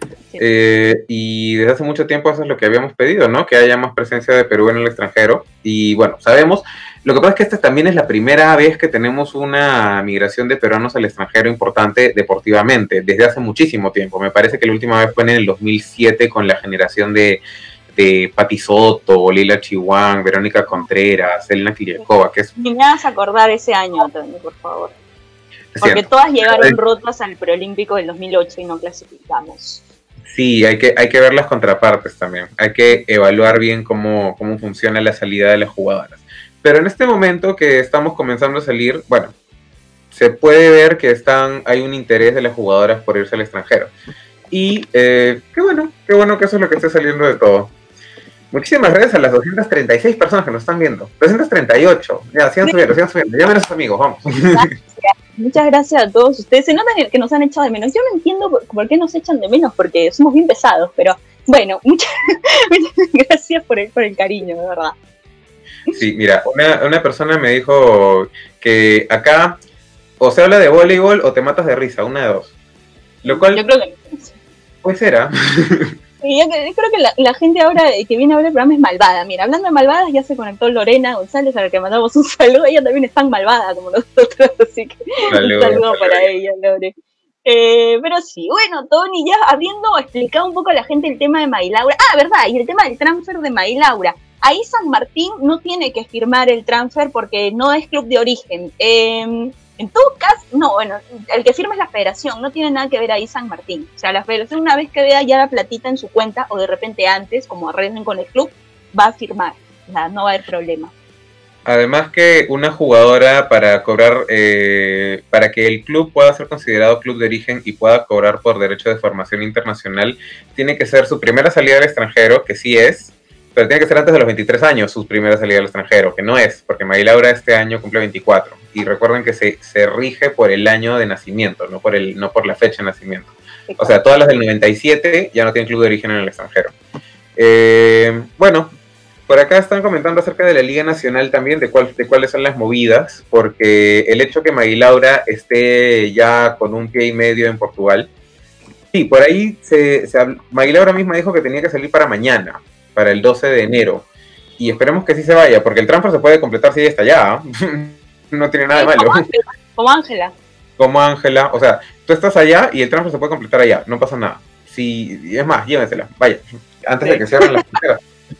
Y desde hace mucho tiempo eso es lo que habíamos pedido, ¿no? Que haya más presencia de Perú en el extranjero. Y bueno, sabemos, lo que pasa es que esta también es la primera vez que tenemos una migración de peruanos al extranjero importante deportivamente, desde hace muchísimo tiempo. Me parece que la última vez fue en el 2007 con la generación de Pati Soto, Lila Chihuán, Verónica Contreras, Elena Kiliakova, que es... Ni me vas a acordar ese año, Tony, por favor. Porque todas llegaron rotas al preolímpico del 2008 y no clasificamos. Sí, hay que ver las contrapartes también. Hay que evaluar bien cómo funciona la salida de las jugadoras. Pero en este momento que estamos comenzando a salir, bueno, se puede ver que hay un interés de las jugadoras por irse al extranjero. Y qué bueno que eso es lo que esté saliendo de todo. Muchísimas gracias a las 236 personas que nos están viendo. 238. Ya, sigan subiendo. Llamen a sus amigos, vamos. Muchas gracias a todos ustedes. Se nota que nos han echado de menos. Yo no entiendo por qué nos echan de menos, porque somos bien pesados, pero bueno, muchas gracias por el cariño, de verdad. Sí, mira, una persona me dijo que acá o se habla de voleibol o te matas de risa, una de dos. Lo cual... Yo creo que... Pues será. Sí, yo creo que la gente ahora que viene a ver el programa es malvada. Mira, hablando de malvadas, ya se conectó Lorena González, a la que mandamos un saludo. Ella también es tan malvada como nosotros, así que un saludo para ella, Lore. Pero sí, bueno, Tony, ya habiendo explicado un poco a la gente el tema de Maylaura. Ah, verdad, y el tema del transfer de Maylaura. Ahí San Martín no tiene que firmar el transfer porque no es club de origen. En todo caso, no, bueno, el que firma es la federación, no tiene nada que ver ahí San Martín. O sea, la federación una vez que vea ya la platita en su cuenta, o de repente antes, como arreglen con el club, va a firmar. O sea, no va a haber problema. Además que una jugadora para cobrar, para que el club pueda ser considerado club de origen y pueda cobrar por derecho de formación internacional, tiene que ser su primera salida al extranjero, que sí es, pero tiene que ser antes de los 23 años su primera salida al extranjero, que no es, porque Maylaura este año cumple 24. Y recuerden que se rige por el año de nacimiento, no por la fecha de nacimiento. O sea, todas las del 97 ya no tienen club de origen en el extranjero. Bueno, por acá están comentando acerca de la Liga Nacional también, de cuáles son las movidas, porque el hecho que Maylaura esté ya con un pie y medio en Portugal, sí, por ahí Maylaura misma dijo que tenía que salir para mañana, para el 12 de enero, y esperemos que sí se vaya, porque el transfer se puede completar si ella está allá, no tiene nada de malo. Como Ángela. Como Ángela, o sea, tú estás allá y el transfer se puede completar allá, no pasa nada. Sí, es más, llévensela, vaya, antes de que cierren las fronteras.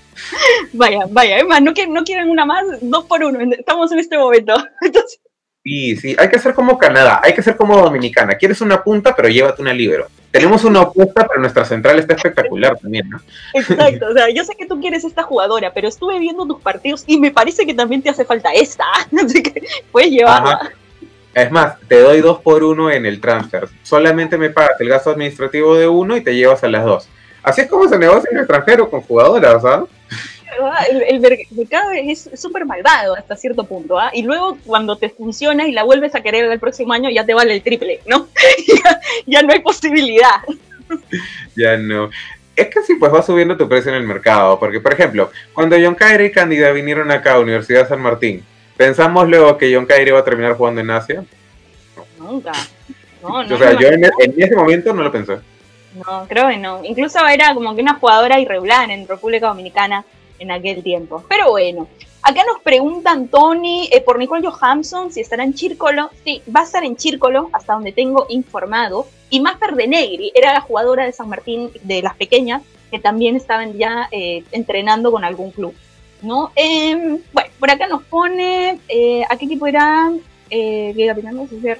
Vaya, es más, no quieren una más, 2 por 1, estamos en este momento. Entonces... Sí, hay que ser como Canadá, hay que ser como Dominicana. Quieres una punta, pero llévate una libero. Tenemos una opuesta, pero nuestra central está espectacular también, ¿no? Exacto, o sea, yo sé que tú quieres esta jugadora, pero estuve viendo tus partidos y me parece que también te hace falta esta, así que puedes llevarla. Ajá. Es más, te doy 2 por 1 en el transfer. Solamente me pagas el gasto administrativo de uno y te llevas a las 2. Así es como se negocia en el extranjero con jugadoras, ¿sabes? El mercado es súper malvado hasta cierto punto, ¿ah? Y luego cuando te funciona y la vuelves a querer el próximo año ya te vale el triple, ¿no? ya no hay posibilidad. Ya no. Es que sí, pues va subiendo tu precio en el mercado, porque por ejemplo, cuando John Kairi y Candida vinieron acá a Universidad de San Martín, ¿pensamos luego que John Kairi iba a terminar jugando en Asia? Nunca. No, o sea, yo en ese momento no lo pensé. No, creo que no. Incluso era como que una jugadora irregular en República Dominicana en aquel tiempo. Pero bueno, acá nos preguntan, Tony, por Nicole Johansson, si estará en Círculo. Sí, va a estar en Círculo, hasta donde tengo informado. Y Maffer de Negri era la jugadora de San Martín, de las pequeñas, que también estaban ya entrenando con algún club, ¿no? Bueno, por acá nos pone, ¿a qué equipo irá? ¿Qué capitán?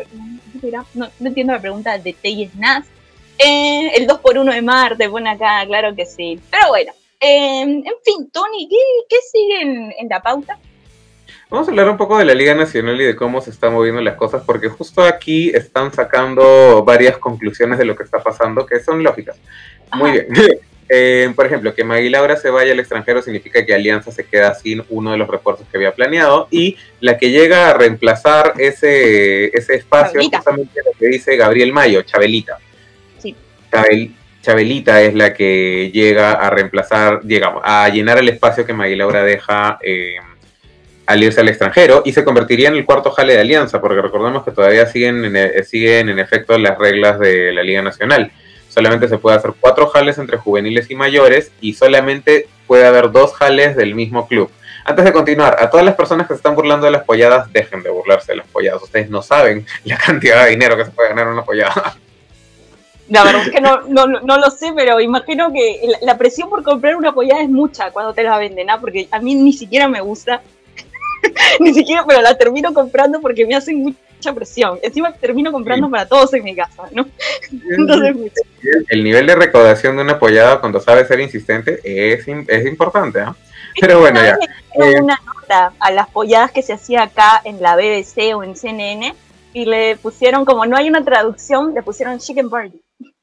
No entiendo la pregunta de Teyes Nas. El 2x1 de Marte pone acá, claro que sí. Pero bueno, en fin, Tony, ¿qué sigue en la pauta? Vamos a hablar un poco de la Liga Nacional y de cómo se están moviendo las cosas, porque justo aquí están sacando varias conclusiones de lo que está pasando, que son lógicas. Ajá. Muy bien. Por ejemplo, que Maggie Laura se vaya al extranjero significa que Alianza se queda sin uno de los refuerzos que había planeado, y la que llega a reemplazar ese espacio es justamente lo que dice Gabriel Mayo, Chabelita. Sí. Chabelita es la que llega a reemplazar, digamos, a llenar el espacio que Maggie Laura deja al irse al extranjero, y se convertiría en el cuarto jale de Alianza, porque recordemos que todavía siguen en efecto las reglas de la Liga Nacional. Solamente se puede hacer 4 jales entre juveniles y mayores, y solamente puede haber 2 jales del mismo club. Antes de continuar, a todas las personas que se están burlando de las polladas, dejen de burlarse de las polladas. Ustedes no saben la cantidad de dinero que se puede ganar en una pollada. La verdad es que no lo sé, pero imagino que la presión por comprar una pollada es mucha cuando te la venden, ¿ah? Porque a mí ni siquiera me gusta. Ni siquiera, pero la termino comprando porque me hacen mucha presión. Encima termino comprando para todos en mi casa, ¿no? Entonces, el nivel de recaudación de una pollada cuando sabe ser insistente es importante, ¿eh? Pero bueno, ya. Una nota a las polladas que se hacía acá en la BBC o en CNN, y le pusieron, como no hay una traducción, le pusieron Chicken Party.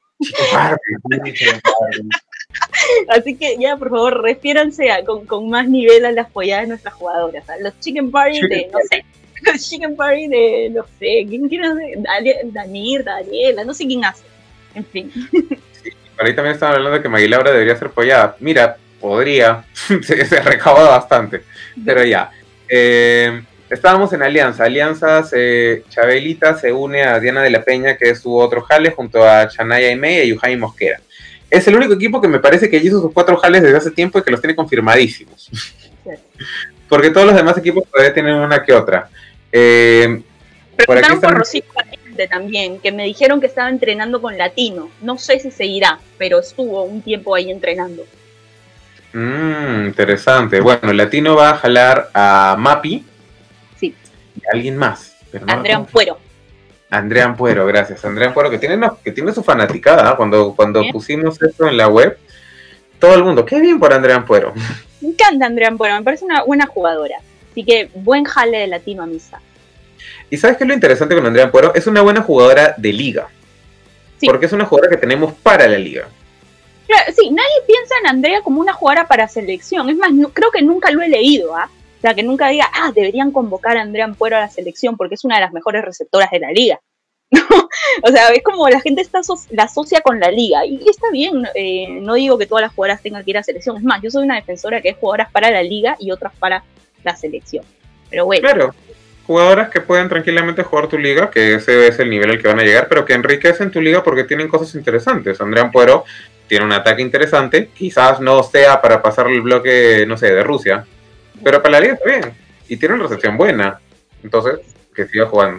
Así que ya, por favor, refiéranse con más nivel a las polladas de nuestras jugadoras. Los Chicken Party no sé, los Chicken Party de, no sé, ¿quién hace? Daniela, no sé quién hace. En fin. Sí, por ahí también estaban hablando de que Maggie Laura debería ser pollada. Mira, podría, se recauda bastante, pero ya. Estábamos en Alianza, Chabelita se une a Diana de la Peña, que es su otro jale, junto a Chanaya Aimee y Yuhai Mosquera. Es el único equipo que me parece que hizo sus 4 jales desde hace tiempo y que los tiene confirmadísimos. Sí. Porque todos los demás equipos todavía tienen una que otra. Preguntaron por Rosita también, que me dijeron que estaba entrenando con Latino. No sé si seguirá, pero estuvo un tiempo ahí entrenando. Interesante. Bueno, Latino va a jalar a Mapi. Sí. Y a alguien más. Pero no, Andrea Ampuero. Andrea Ampuero, gracias. Andrea Ampuero, que tiene su fanaticada, ¿eh? Cuando pusimos esto en la web, todo el mundo, qué bien por Andrea Ampuero. Me encanta Andrea Ampuero, me parece una buena jugadora. Así que buen jale de Latino a misa. ¿Y sabes qué es lo interesante con Andrea Ampuero? Es una buena jugadora de liga. Sí. Porque es una jugadora que tenemos para la liga. Claro, sí, nadie piensa en Andrea como una jugadora para selección. Es más, creo que nunca lo he leído, ¿ah? O sea, que nunca diga, deberían convocar a Andrea Ampuero a la selección porque es una de las mejores receptoras de la liga. O sea, es como la gente la asocia con la liga. Y está bien, no digo que todas las jugadoras tengan que ir a selección. Es más, yo soy una defensora que es jugadoras para la liga y otras para la selección. Pero bueno. Claro, jugadoras que pueden tranquilamente jugar tu liga, que ese es el nivel al que van a llegar, pero que enriquecen tu liga porque tienen cosas interesantes. Andrea Ampuero tiene un ataque interesante, quizás no sea para pasar el bloque, no sé, de Rusia, pero para la liga está bien, y tiene una recepción buena, entonces, que siga jugando.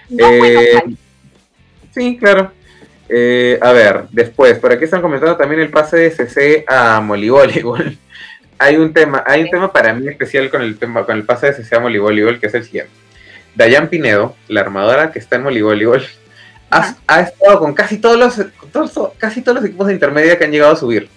Sí, claro. A ver, después, por aquí están comentando también el pase de CC a Molivoleibol. Hay un tema para mí especial con el pase de CC a Molivoleibol, que es el siguiente. Dayan Pinedo, la armadora que está en Molivoleibol, ha estado con casi todos los equipos de intermedia que han llegado a subir.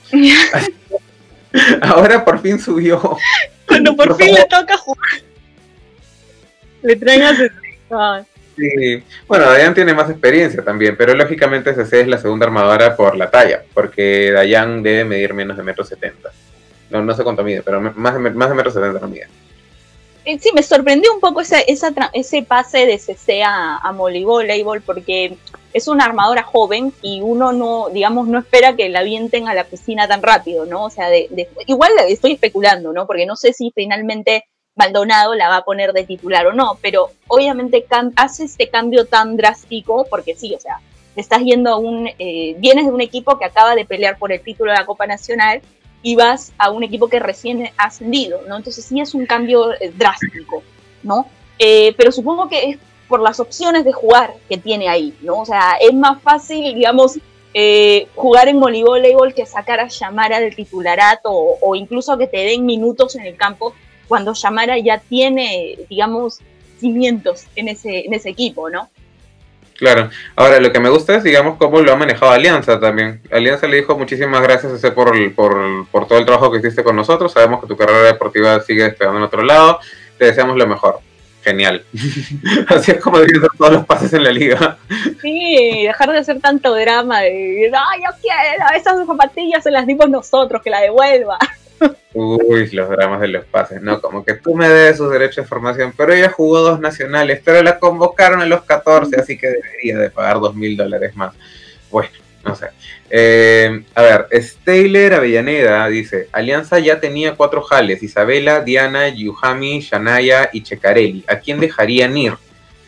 Ahora por fin subió. Cuando por fin le toca jugar, le traen a CC. Sí. Bueno, Dayan tiene más experiencia también, pero lógicamente CC es la segunda armadora por la talla, porque Dayan debe medir menos de 1,70 m. No sé cuánto mide, pero más de 1,70 m no mide. Sí, me sorprendió un poco ese pase de CC a voleibol, porque es una armadora joven y uno no, digamos, no espera que la avienten a la piscina tan rápido, ¿no? O sea, igual estoy especulando, ¿no? Porque no sé si finalmente Maldonado la va a poner de titular o no, pero obviamente hace este cambio tan drástico, porque sí, o sea, estás yendo vienes de un equipo que acaba de pelear por el título de la Copa Nacional y vas a un equipo que recién ha ascendido, ¿no? Entonces sí es un cambio drástico, ¿no? Pero supongo que es por las opciones de jugar que tiene ahí, ¿no? O sea, es más fácil, digamos, jugar en voleibol que sacar a Shamara del titularato o incluso que te den minutos en el campo cuando Shamara ya tiene, digamos, cimientos en ese equipo, ¿no? Claro. Ahora, lo que me gusta es, digamos, cómo lo ha manejado Alianza también. Alianza le dijo muchísimas gracias por todo el trabajo que hiciste con nosotros. Sabemos que tu carrera deportiva sigue despegando en otro lado. Te deseamos lo mejor. Genial. Así es como deben ser todos los pases en la liga. Sí, dejar de hacer tanto drama de, ¡ay, yo quiero! Esas zapatillas se las dimos nosotros, que la devuelva. Uy, los dramas de los pases, no, como que tú me des sus derechos de formación, pero ella jugó 2 nacionales, pero la convocaron a los 14, así que debería de pagar $2,000 más. Bueno, no sé. A ver, Steyler Avellaneda dice, Alianza ya tenía 4 jales, Isabela, Diana, Yuhami, Shanaya y Checarelli. ¿A quién dejarían ir?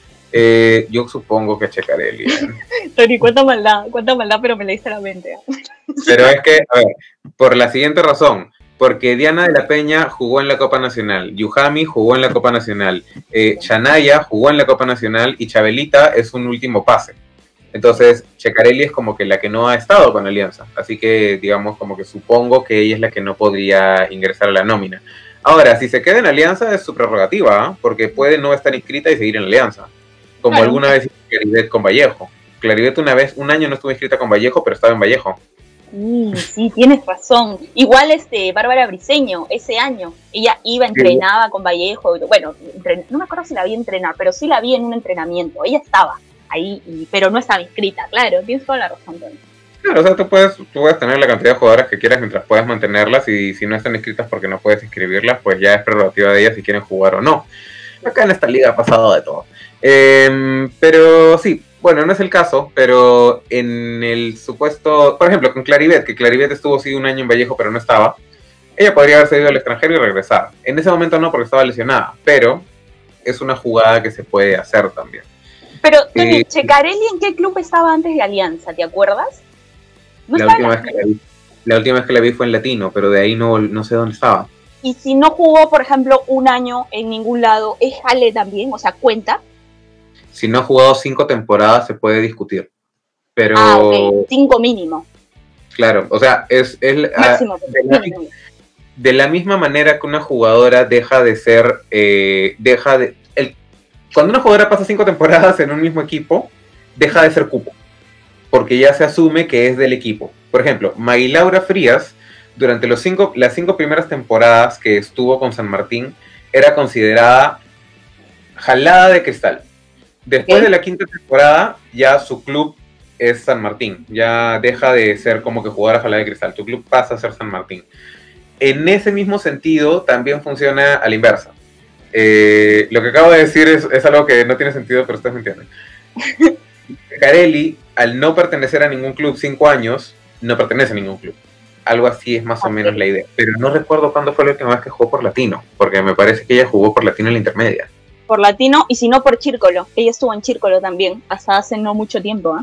Yo supongo que Checarelli. Tony, cuánta maldad, pero me leíste la mente. Pero es que, a ver, por la siguiente razón, porque Diana de la Peña jugó en la Copa Nacional, Yuhami jugó en la Copa Nacional, Shanaya jugó en la Copa Nacional y Chabelita es un último pase. Entonces, Checarelli es como que la que no ha estado con Alianza, así que digamos como que supongo que ella es la que no podría ingresar a la nómina. Ahora, si se queda en Alianza es su prerrogativa, ¿eh? Porque puede no estar inscrita y seguir en Alianza, como alguna vez hizo Clarivet con Vallejo. Clarivet un año no estuvo inscrita con Vallejo, pero estaba en Vallejo. Sí, tienes razón. Igual Bárbara Briceño, ese año, ella entrenaba con Vallejo, bueno, no me acuerdo si la vi entrenar, pero sí la vi en un entrenamiento, ella estaba ahí, pero no estaba inscrita, claro, tienes toda la razón, Tony. Claro, o sea, tú puedes tener la cantidad de jugadoras que quieras mientras puedas mantenerlas y si no están inscritas porque no puedes inscribirlas, pues ya es prerrogativa de ellas si quieren jugar o no. Acá en esta liga ha pasado de todo. Pero sí, bueno, no es el caso, pero en el supuesto, por ejemplo, con Clarivet, que Clarivet estuvo sí un año en Vallejo, pero no estaba, ella podría haberse ido al extranjero y regresar. En ese momento no, porque estaba lesionada, pero es una jugada que se puede hacer también. Pero, Tony, ¿Checarelli en qué club estaba antes de Alianza? ¿Te acuerdas? ¿No la última vez que la vi fue en Latino, pero de ahí no sé dónde estaba. Y si no jugó, por ejemplo, un año en ningún lado, ¿es jale también? O sea, ¿cuenta? Si no ha jugado 5 temporadas se puede discutir, pero... ok, 5 mínimo. Claro, o sea, es máximo, de la misma manera que una jugadora deja de ser, cuando una jugadora pasa 5 temporadas en un mismo equipo, deja de ser cupo, porque ya se asume que es del equipo. Por ejemplo, Maggie Laura Frías, durante las 5 primeras temporadas que estuvo con San Martín, era considerada jalada de cristal. Después de la 5ª temporada, ya su club es San Martín. Ya deja de ser como que jugadora jalada de cristal. Tu club pasa a ser San Martín. En ese mismo sentido, también funciona a la inversa. Lo que acabo de decir es algo que no tiene sentido, pero ustedes me entienden. Carelli, al no pertenecer a ningún club 5 años, no pertenece a ningún club. Algo así es más o menos la idea. Pero no recuerdo cuándo fue la última vez que jugó por Latino, porque me parece que ella jugó por Latino en la intermedia. Por Latino, y si no por Chírcolo. Ella estuvo en Chírcolo también, hasta hace no mucho tiempo.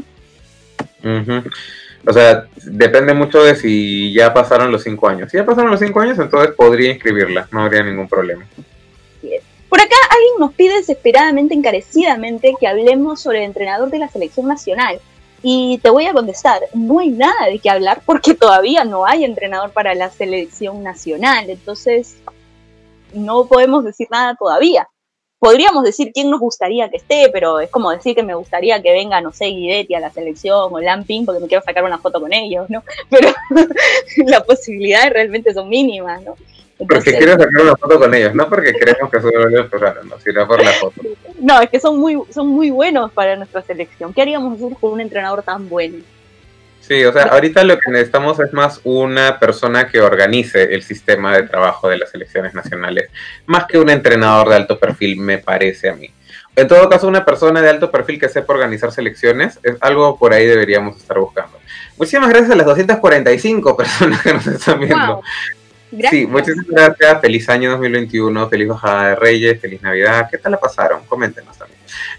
O sea, depende mucho de si ya pasaron los 5 años. Si ya pasaron los 5 años, entonces podría inscribirla, no habría ningún problema. Por acá alguien nos pide desesperadamente, encarecidamente, que hablemos sobre el entrenador de la selección nacional. Y te voy a contestar, no hay nada de qué hablar porque todavía no hay entrenador para la selección nacional. Entonces, no podemos decir nada todavía. Podríamos decir quién nos gustaría que esté, pero es como decir que me gustaría que venga, no sé, Guidetti a la selección o Lamping porque me quiero sacar una foto con ellos, ¿no? Pero las posibilidades realmente son mínimas, ¿no? Entonces, porque quiero sacar una foto con ellos, no porque creemos que son los programas, no, sino por la foto. No, es que son muy buenos para nuestra selección. ¿Qué haríamos nosotros con un entrenador tan bueno? Sí, o sea, ahorita lo que necesitamos es más una persona que organice el sistema de trabajo de las selecciones nacionales, más que un entrenador de alto perfil, me parece a mí. En todo caso, una persona de alto perfil que sepa organizar selecciones es algo por ahí deberíamos estar buscando. Muchísimas gracias a las 245 personas que nos están viendo. Wow. Sí, muchísimas gracias. Feliz año 2021, feliz bajada de Reyes, feliz Navidad. ¿Qué tal la pasaron? Coméntenos también.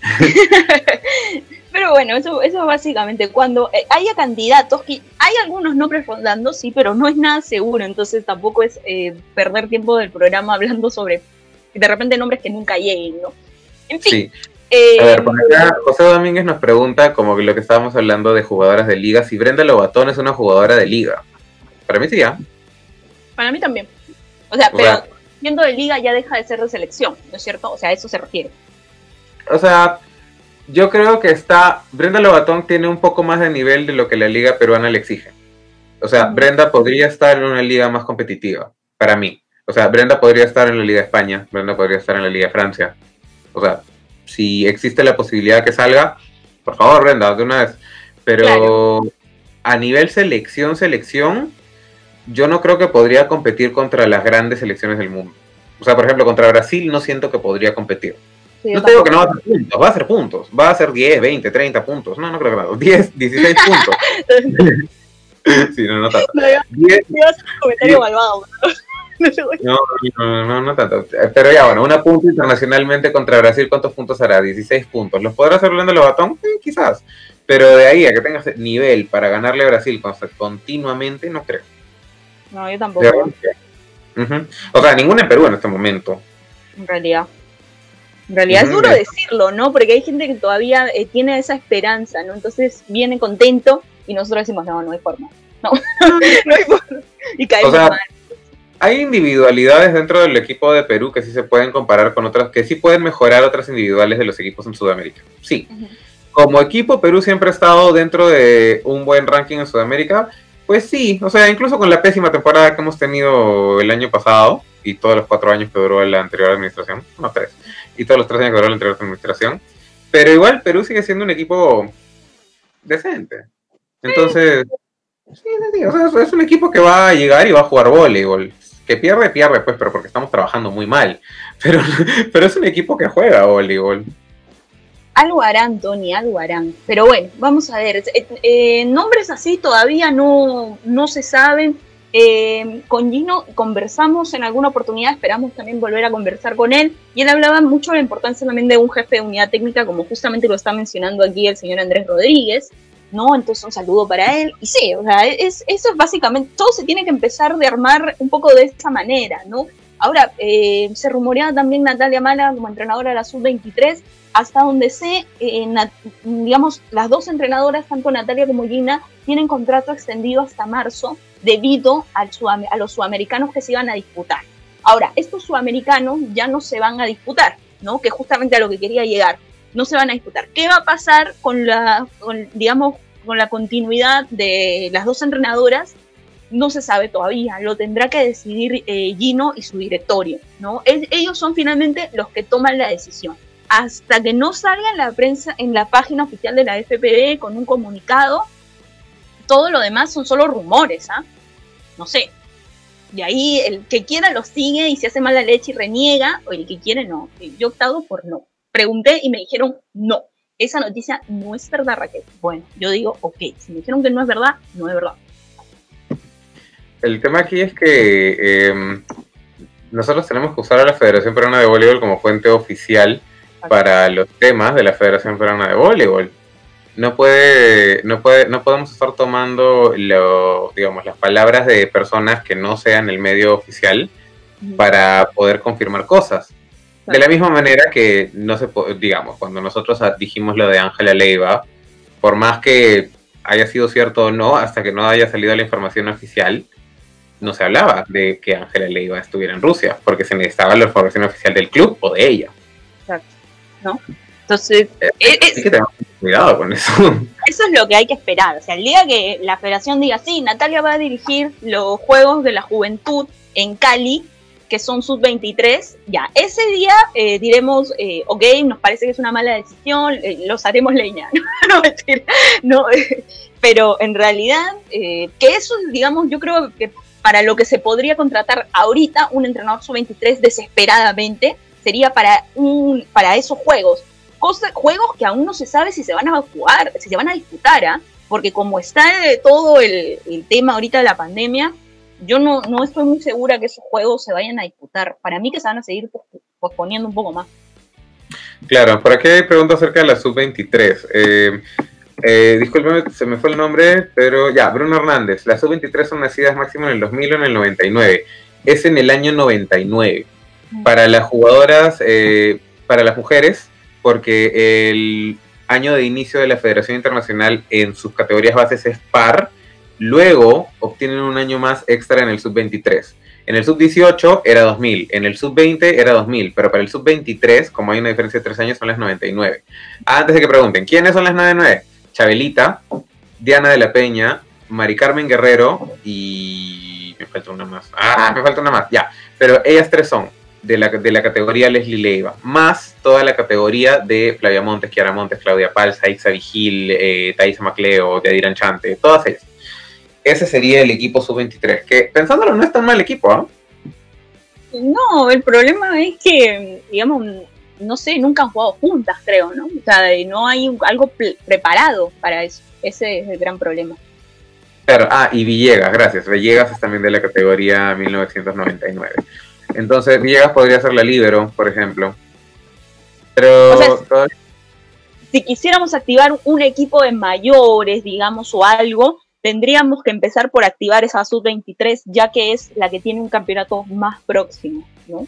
Pero bueno, eso básicamente, cuando haya candidatos, que hay algunos no respondando, sí, pero no es nada seguro, entonces tampoco es perder tiempo del programa hablando sobre, de repente, nombres que nunca lleguen, ¿no? En fin. Sí. A ver, por acá José Domínguez nos pregunta, como que lo que estábamos hablando de jugadoras de liga, si Brenda Lobatón es una jugadora de liga. Para mí sí, ¿ya? Para mí también. O sea, pero siendo de liga ya deja de ser de selección, ¿no es cierto? O sea, a eso se refiere. O sea, yo creo que Brenda Lobatón tiene un poco más de nivel de lo que la liga peruana le exige. O sea, Brenda podría estar en una liga más competitiva, para mí. O sea, Brenda podría estar en la Liga de España, Brenda podría estar en la Liga de Francia. O sea, si existe la posibilidad que salga, por favor, Brenda, de una vez. Pero claro, a nivel selección, yo no creo que podría competir contra las grandes selecciones del mundo. O sea, por ejemplo, contra Brasil no siento que podría competir. Sí, no te digo que no va a hacer puntos, va a hacer puntos. Va a hacer 10, 20, 30 puntos. No creo que no. 10, 16 puntos. Sí, no tanto. No, 10, ibas a un comentario malvado. No tanto. Pero ya, bueno, una punta internacionalmente contra Brasil, ¿cuántos puntos hará? 16 puntos. ¿Los podrá hacer Orlando Lobatón? Quizás. Pero de ahí a que tengas nivel para ganarle a Brasil continuamente, no creo. No, yo tampoco. O sea, ninguna en Perú en este momento. En realidad es duro decirlo, ¿no? Porque hay gente que todavía tiene esa esperanza, ¿no? Entonces viene contento y nosotros decimos, no hay forma. No hay forma. Y caemos mal. Hay individualidades dentro del equipo de Perú que sí se pueden comparar con otras, que sí pueden mejorar otras individuales de los equipos en Sudamérica. Sí. Como equipo, Perú siempre ha estado dentro de un buen ranking en Sudamérica. Pues sí, o sea, incluso con la pésima temporada que hemos tenido el año pasado y todos los 4 años que duró la anterior administración, no 3, y todos los 3 años que duró la anterior administración, pero igual Perú sigue siendo un equipo decente. Entonces, sí, o sea, es un equipo que va a llegar y va a jugar voleibol. Que pierde, pues, pero porque estamos trabajando muy mal. Pero es un equipo que juega voleibol. Algo harán, Tony, algo harán. Pero bueno, vamos a ver. Nombres así todavía no se saben. Con Gino conversamos en alguna oportunidad, esperamos también volver a conversar con él. Y él hablaba mucho de la importancia también de un jefe de unidad técnica, como justamente lo está mencionando aquí el señor Andrés Rodríguez, ¿no? Entonces un saludo para él. Y sí, o sea, eso es básicamente, todo se tiene que empezar de armar un poco de esta manera, ¿no? Ahora, se rumoreaba también Natalia Mala como entrenadora de la Sub-23, hasta donde sé, digamos, las dos entrenadoras, tanto Natalia como Gina, tienen contrato extendido hasta marzo debido a los sudamericanos que se iban a disputar. Ahora, estos sudamericanos ya no se van a disputar, ¿no? Que justamente a lo que quería llegar, no se van a disputar. ¿Qué va a pasar con la continuidad de las dos entrenadoras? No se sabe todavía, lo tendrá que decidir Gino y su directorio, ¿no? Ellos son finalmente los que toman la decisión. Hasta que no salga en la prensa, en la página oficial de la FPB con un comunicado, todo lo demás son solo rumores, ¿ah? No sé. Y ahí el que quiera lo sigue y se hace mala leche y reniega, o el que quiere no. Yo he optado por no. Pregunté y me dijeron no. Esa noticia no es verdad, Raquel. Bueno, yo digo, ok, si me dijeron que no es verdad, no es verdad. El tema aquí es que nosotros tenemos que usar a la Federación Peruana de Voleibol como fuente oficial para los temas de la Federación Peruana de Voleibol. No podemos estar tomando las palabras de personas que no sean el medio oficial para poder confirmar cosas. De la misma manera que cuando nosotros dijimos lo de Ángela Leiva, por más que haya sido cierto o no, hasta que no haya salido la información oficial, no se hablaba de que Ángela Leiva estuviera en Rusia, porque se necesitaba la información oficial del club o de ella. Exacto, ¿no? Entonces, hay que tener cuidado con eso. Eso es lo que hay que esperar. O sea, el día que la federación diga, sí, Natalia va a dirigir los Juegos de la Juventud en Cali, que son sub-23, ya, ese día diremos, ok, nos parece que es una mala decisión, los haremos leña, no, mentira, no, pero en realidad, que eso, digamos, yo creo que para lo que se podría contratar ahorita un entrenador sub-23 desesperadamente, sería para esos juegos, juegos que aún no se sabe si se van a jugar, si se van a disputar, ¿eh? Porque como está todo el tema ahorita de la pandemia, yo no estoy muy segura que esos juegos se vayan a disputar. Para mí que se van a seguir posponiendo un poco más. Claro, por aquí hay preguntas acerca de la sub-23. Disculpen, se me fue el nombre, pero ya, Bruno Hernández. Las sub-23 son nacidas máximo en el 2000 o en el 99. Es en el año 99. Para las jugadoras, para las mujeres, porque el año de inicio de la Federación Internacional en sus categorías bases es par, luego obtienen un año más extra en el sub-23. En el sub-18 era 2000, en el sub-20 era 2000, pero para el sub-23, como hay una diferencia de 3 años, son las 99. Antes de que pregunten, ¿quiénes son las 99? Chabelita, Diana de la Peña, Mari Carmen Guerrero y... me falta una más. Me falta una más, ya. Pero ellas tres son de la categoría Leslie Leiva, más toda la categoría de Flavia Montes, Kiara Montes, Claudia Palza, Ixa Vigil, Thaisa Macleo, Yadira Enchante, todas ellas. Ese sería el equipo sub-23, que pensándolo no es tan mal equipo, ¿eh? No, el problema es que, digamos, no sé, nunca han jugado juntas, creo, ¿no? O sea, no hay algo preparado para eso. Ese es el gran problema. Claro, y Villegas, gracias. Villegas es también de la categoría 1999. Entonces, Villegas podría ser la líbero, por ejemplo. Pero... O sea, si quisiéramos activar un equipo de mayores, digamos, o algo, tendríamos que empezar por activar esa sub-23, ya que es la que tiene un campeonato más próximo, ¿no?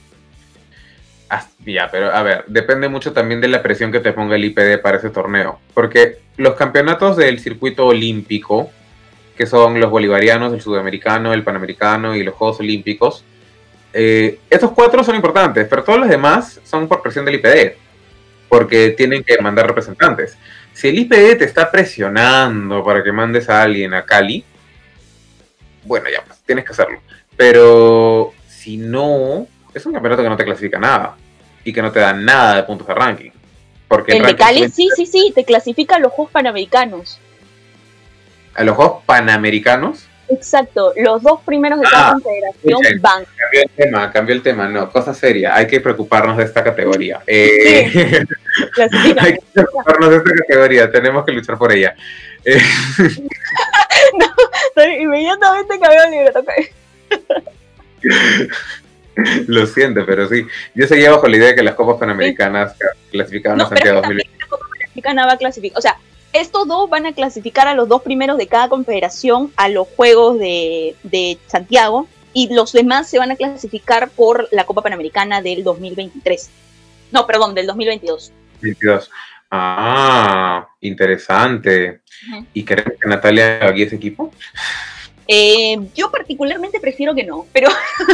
Ya, pero a ver, depende mucho también de la presión que te ponga el IPD para ese torneo. Porque los campeonatos del circuito olímpico, que son los bolivarianos, el sudamericano, el panamericano y los Juegos Olímpicos, estos 4 son importantes, pero todos los demás son por presión del IPD, porque tienen que mandar representantes. Si el IPD te está presionando para que mandes a alguien a Cali, bueno, ya, pues tienes que hacerlo. Pero si no, es un campeonato que no te clasifica nada y que no te da nada de puntos de ranking. Porque el de Cali sí, te clasifica a los Juegos Panamericanos. ¿A los Juegos Panamericanos? Exacto, los 2 primeros de cada confederación van. Cambió el tema, no, cosa seria, hay que preocuparnos de esta categoría. Sí, hay que preocuparnos de esta categoría, tenemos que luchar por ella. No, inmediatamente cambió el libro, Lo siento, pero sí, yo seguía bajo la idea de que las Copas Panamericanas clasificaban a Santiago 2020. La Copa Panamericana va a clasificar, o sea, estos 2 van a clasificar a los 2 primeros de cada confederación a los Juegos de Santiago y los demás se van a clasificar por la Copa Panamericana del 2023. No, perdón, del 2022. 22. Interesante. ¿Y crees que Natalia guíe ese equipo? Yo particularmente prefiero que no, pero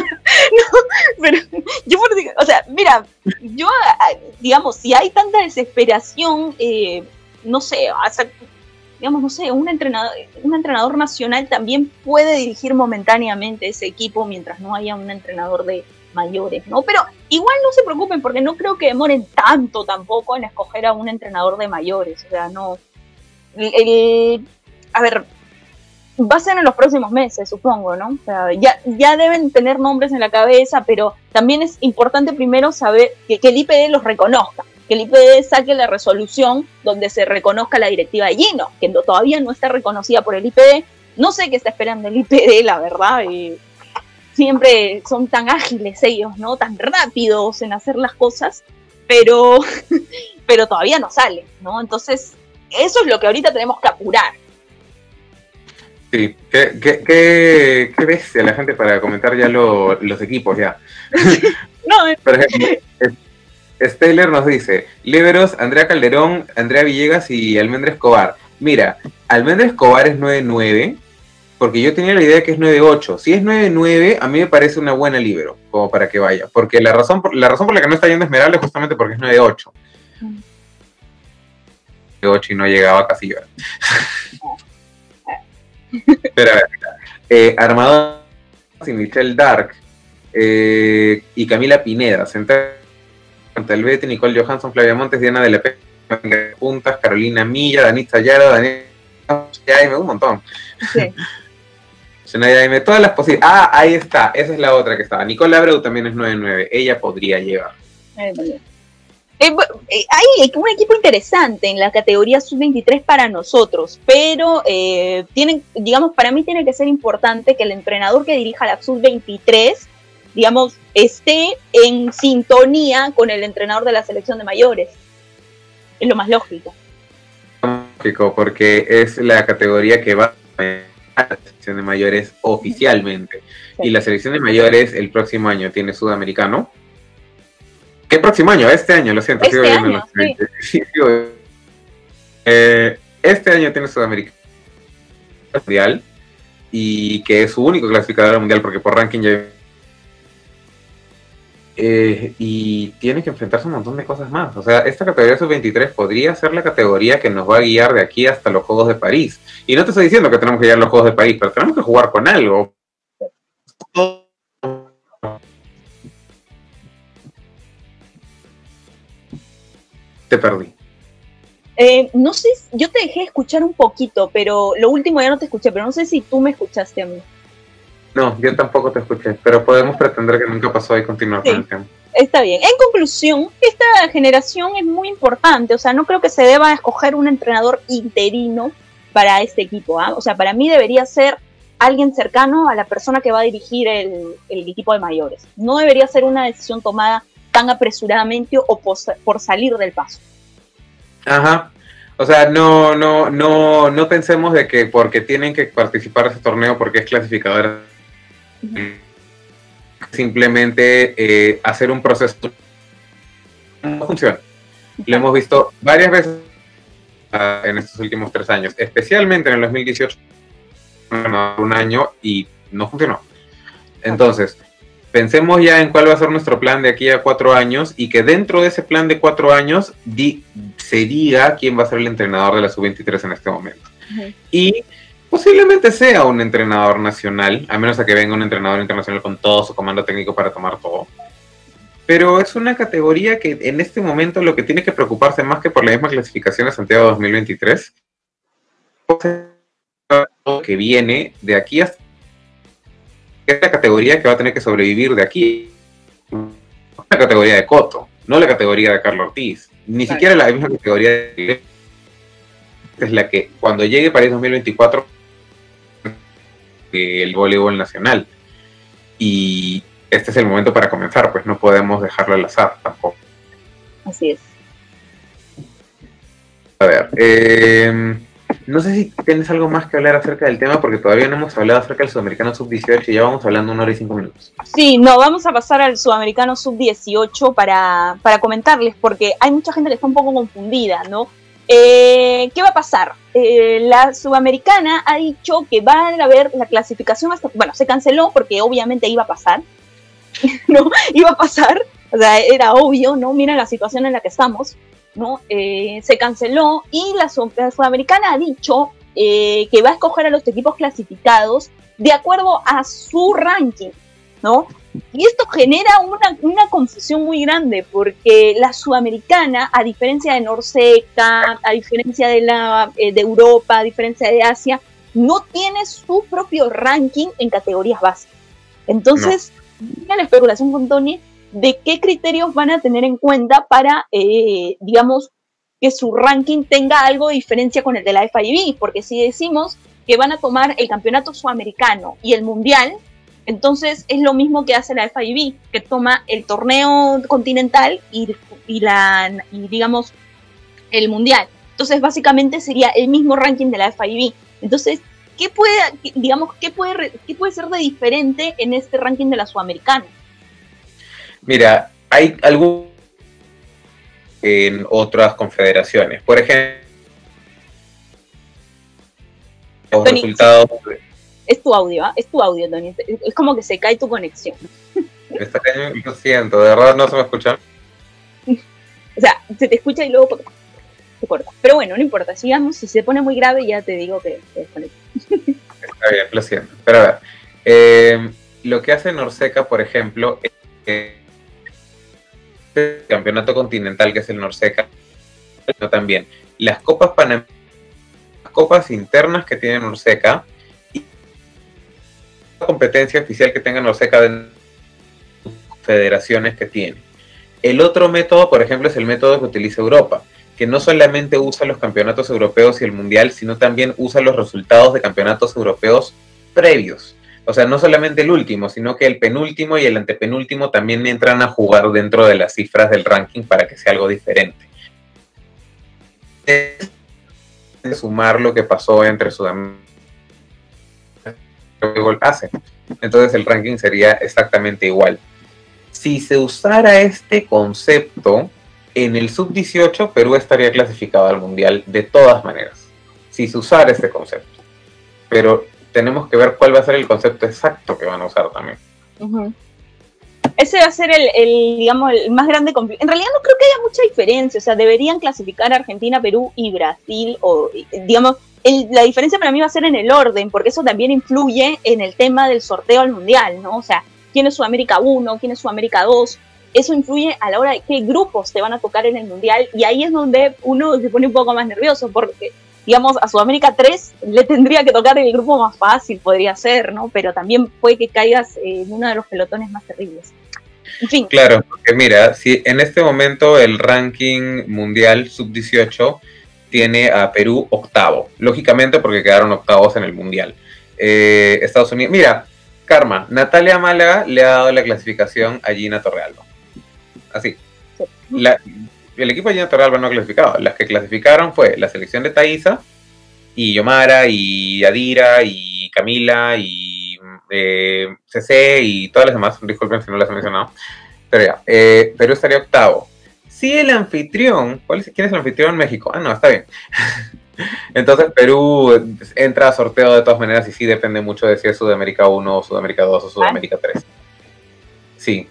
yo, o sea, mira, yo, digamos, si hay tanta desesperación, no sé, digamos, no sé, un entrenador nacional también puede dirigir momentáneamente ese equipo mientras no haya un entrenador de mayores, ¿no? Pero igual no se preocupen porque no creo que demoren tanto tampoco en escoger a un entrenador de mayores, o sea, no. A ver, va a ser en los próximos meses, supongo, ¿no? O sea, ya deben tener nombres en la cabeza, pero también es importante primero saber que el IPD los reconozca, que el IPD saque la resolución donde se reconozca la directiva de Gino, que todavía no está reconocida por el IPD. No sé qué está esperando el IPD, la verdad. Siempre son tan ágiles ellos, ¿no? Tan rápidos en hacer las cosas, pero todavía no sale, ¿no? Entonces, eso es lo que ahorita tenemos que apurar. Sí, qué bestia la gente para comentar ya los equipos ya. No, por ejemplo, Steller nos dice, líberos, Andrea Calderón, Andrea Villegas y Almendra Escobar. Mira, Almendra Escobar es 9-9, porque yo tenía la idea de que es 9-8. Si es 9-9, a mí me parece una buena líbero, como para que vaya. Porque la razón por la que no está yendo Esmeralda es justamente porque es 9-8. 9-8 y no llegaba a Casillo. Pero a ver, Armador y Michelle Dark. y Camila Pineda, Central Talvete, Nicole Johansson, Flavia Montes, Diana de la P, Puntas, Carolina Milla, Danita Yara, Daniel Jaime, un montón. Sí. Jaime, todas las posibles. Ah, ahí está, esa es la otra que estaba. Nicole Abreu también es 9-9, ella podría llegar. Hay un equipo interesante en la categoría sub-23 para nosotros, pero digamos, para mí tiene que ser importante que el entrenador que dirija la sub-23, digamos, esté en sintonía con el entrenador de la selección de mayores. Es lo más lógico. Lógico, porque es la categoría que va a la selección de mayores oficialmente. Sí. Y la selección de mayores el próximo año tiene sudamericano. ¿Qué próximo año? Este año, lo siento. Este año, sí. Este año tiene sudamericano mundial y que es su único clasificador mundial porque por ranking ya... y tiene que enfrentarse a un montón de cosas más. O sea, esta categoría sub-23 podría ser la categoría que nos va a guiar de aquí hasta los Juegos de París. Y no te estoy diciendo que tenemos que llegar a los Juegos de París, pero tenemos que jugar con algo. Te perdí. No sé, yo te dejé escuchar un poquito, pero lo último ya no te escuché, pero no sé si tú me escuchaste a mí. No, yo tampoco te escuché, pero podemos pretender que nunca pasó y continuar con el tema. Está bien. En conclusión, esta generación es muy importante, o sea, no creo que se deba escoger un entrenador interino para este equipo, ¿ah? O sea, para mí debería ser alguien cercano a la persona que va a dirigir el equipo de mayores. No debería ser una decisión tomada tan apresuradamente o por salir del paso. Ajá. O sea, no pensemos de que porque tienen que participar de ese torneo porque es clasificadora, simplemente hacer un proceso no funciona. Lo hemos visto varias veces en estos últimos 3 años, especialmente en el 2018, un año y no funcionó. Entonces, pensemos ya en cuál va a ser nuestro plan de aquí a 4 años y que dentro de ese plan de 4 años se diga quién va a ser el entrenador de la sub-23 en este momento. Y posiblemente sea un entrenador nacional, a menos a que venga un entrenador internacional con todo su comando técnico para tomar todo. Pero es una categoría que en este momento lo que tiene que preocuparse más que por la misma clasificación de Santiago 2023, que viene de aquí hasta esta categoría que va a tener que sobrevivir de aquí. La categoría de Coto, no la categoría de Carlos Ortiz, ni siquiera la misma categoría de... es la que cuando llegue París 2024 el voleibol nacional, y este es el momento para comenzar, pues no podemos dejarlo al azar tampoco. Así es. A ver, no sé si tienes algo más que hablar acerca del tema, porque todavía no hemos hablado acerca del Sudamericano Sub-18 y ya vamos hablando 1 hora y 5 minutos. Sí, no, vamos a pasar al Sudamericano Sub-18 para comentarles, porque hay mucha gente que está un poco confundida, ¿no? ¿Qué va a pasar? La Sudamericana ha dicho que va a haber la clasificación hasta... Bueno, se canceló porque obviamente iba a pasar, ¿no? Iba a pasar, o sea, era obvio, ¿no? Miren la situación en la que estamos, ¿no? Se canceló y la Sudamericana ha dicho que va a escoger a los equipos clasificados de acuerdo a su ranking, ¿no? Y esto genera una confusión muy grande porque la Sudamericana, a diferencia de Norseca, a diferencia de Europa, a diferencia de Asia, no tiene su propio ranking en categorías básicas. Entonces, viene la especulación con Tony de qué criterios van a tener en cuenta para, digamos, que su ranking tenga algo de diferencia con el de la FIB, porque si decimos que van a tomar el campeonato sudamericano y el mundial, entonces es lo mismo que hace la FIB, que toma el torneo continental y digamos el mundial. Entonces básicamente sería el mismo ranking de la FIB. Entonces, ¿qué puede ser de diferente en este ranking de la Sudamericana? Mira, hay algo en otras confederaciones. Por ejemplo, los Tony, resultados... Es tu audio, ¿eh? Es tu audio, Tony. Es como que se cae tu conexión. Lo siento, de verdad no se me escucha. O sea, se te escucha y luego se corta. Pero bueno, no importa, sigamos. Si se pone muy grave ya te digo que te desconectes. Está bien, lo siento. Pero a ver, lo que hace Norseca, por ejemplo, es el campeonato continental que es el Norseca, pero también las copas panamericanas, copas internas que tiene Norseca y la competencia oficial que tenga Norseca de federaciones que tiene. El otro método, por ejemplo, es el método que utiliza Europa, que no solamente usa los campeonatos europeos y el mundial, sino también usa los resultados de campeonatos europeos previos. O sea, no solamente el último, sino que el penúltimo y el antepenúltimo también entran a jugar dentro de las cifras del ranking para que sea algo diferente. Es sumar lo que pasó entre Sudamérica y hace. Entonces el ranking sería exactamente igual. Si se usara este concepto en el sub-18, Perú estaría clasificado al mundial de todas maneras. Si se usara este concepto. Pero tenemos que ver cuál va a ser el concepto exacto que van a usar también. Ese va a ser digamos, el más grande conflicto. En realidad no creo que haya mucha diferencia. O sea, deberían clasificar a Argentina, Perú y Brasil. O, digamos, la diferencia para mí va a ser en el orden, porque eso también influye en el tema del sorteo al mundial, ¿no? O sea, quién es Sudamérica 1, quién es Sudamérica 2. Eso influye a la hora de qué grupos te van a tocar en el mundial. Y ahí es donde uno se pone un poco más nervioso, porque, digamos, a Sudamérica 3 le tendría que tocar el grupo más fácil, podría ser, ¿no? Pero también puede que caigas en uno de los pelotones más terribles. En fin. Claro, porque mira, si en este momento el ranking mundial sub-18 tiene a Perú octavo, lógicamente porque quedaron octavos en el mundial. Estados Unidos, mira, Karma, Natalia Málaga le ha dado la clasificación a Gina Torrealba. Así. Sí. El equipo de Gina Torrealba no ha clasificado. Las que clasificaron fue la selección de Thaisa, y Yomara, y Adira, y Camila, y CC y todas las demás, disculpen si no las he mencionado, pero ya, Perú estaría octavo. Si el anfitrión, ¿quién es el anfitrión? México. Ah, no, está bien. Entonces Perú entra a sorteo de todas maneras y sí depende mucho de si es Sudamérica 1 o Sudamérica 2 o Sudamérica 3. Sí.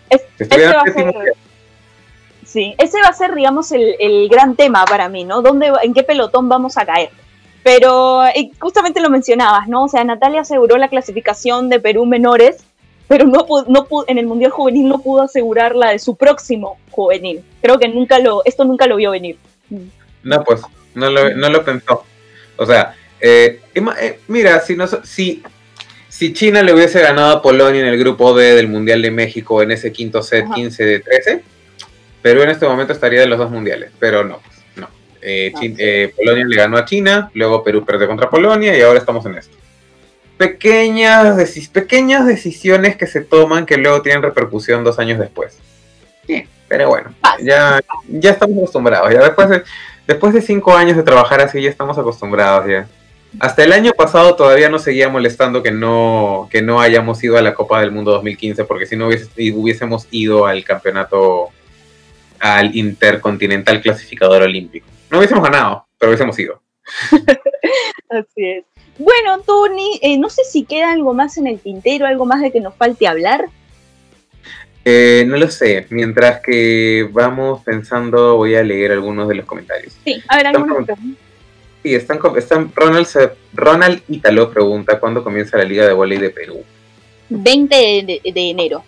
Ese va a ser, digamos, el gran tema para mí, ¿no? ¿En qué pelotón vamos a caer? Pero justamente lo mencionabas, ¿no? O sea, Natalia aseguró la clasificación de Perú menores, pero no pudo, en el Mundial Juvenil no pudo asegurar la de su próximo juvenil. Creo que esto nunca lo vio venir. No, pues, no lo pensó. O sea, mira, si China le hubiese ganado a Polonia en el grupo D del Mundial de México en ese quinto set 15-13, Perú en este momento estaría en los dos mundiales, pero no. Polonia le ganó a China, luego Perú perdió contra Polonia y ahora estamos en esto. Pequeñas decisiones que se toman que luego tienen repercusión 2 años después. Sí, pero bueno, ya estamos acostumbrados. Ya después de 5 años de trabajar así, ya estamos acostumbrados ya. Hasta el año pasado todavía nos seguía molestando que no hayamos ido a la Copa del Mundo 2015, porque si no hubiésemos ido al campeonato, al Intercontinental Clasificador Olímpico. No hubiésemos ganado, pero hubiésemos ido. Así es. Bueno, Tony, no sé si queda algo más en el tintero, algo más de que nos falte hablar. No lo sé. Mientras que vamos pensando, voy a leer algunos de los comentarios. Sí, a ver, algunos. Sí, Ronald Italo pregunta, ¿cuándo comienza la Liga de Vóley de Perú? 20 de enero.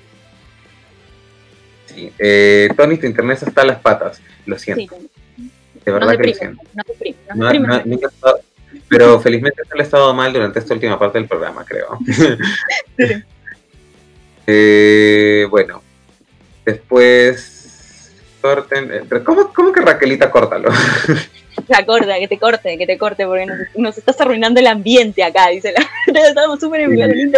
Sí. Tony, tu internet está a las patas. Lo siento. Sí. De verdad que lo siento. Pero felizmente no le ha estado mal durante esta última parte del programa, creo. Bueno, después ¿Cómo que Raquelita, córtalo? Que te corte, porque nos estás arruinando el ambiente acá, dice estamos súper en violento.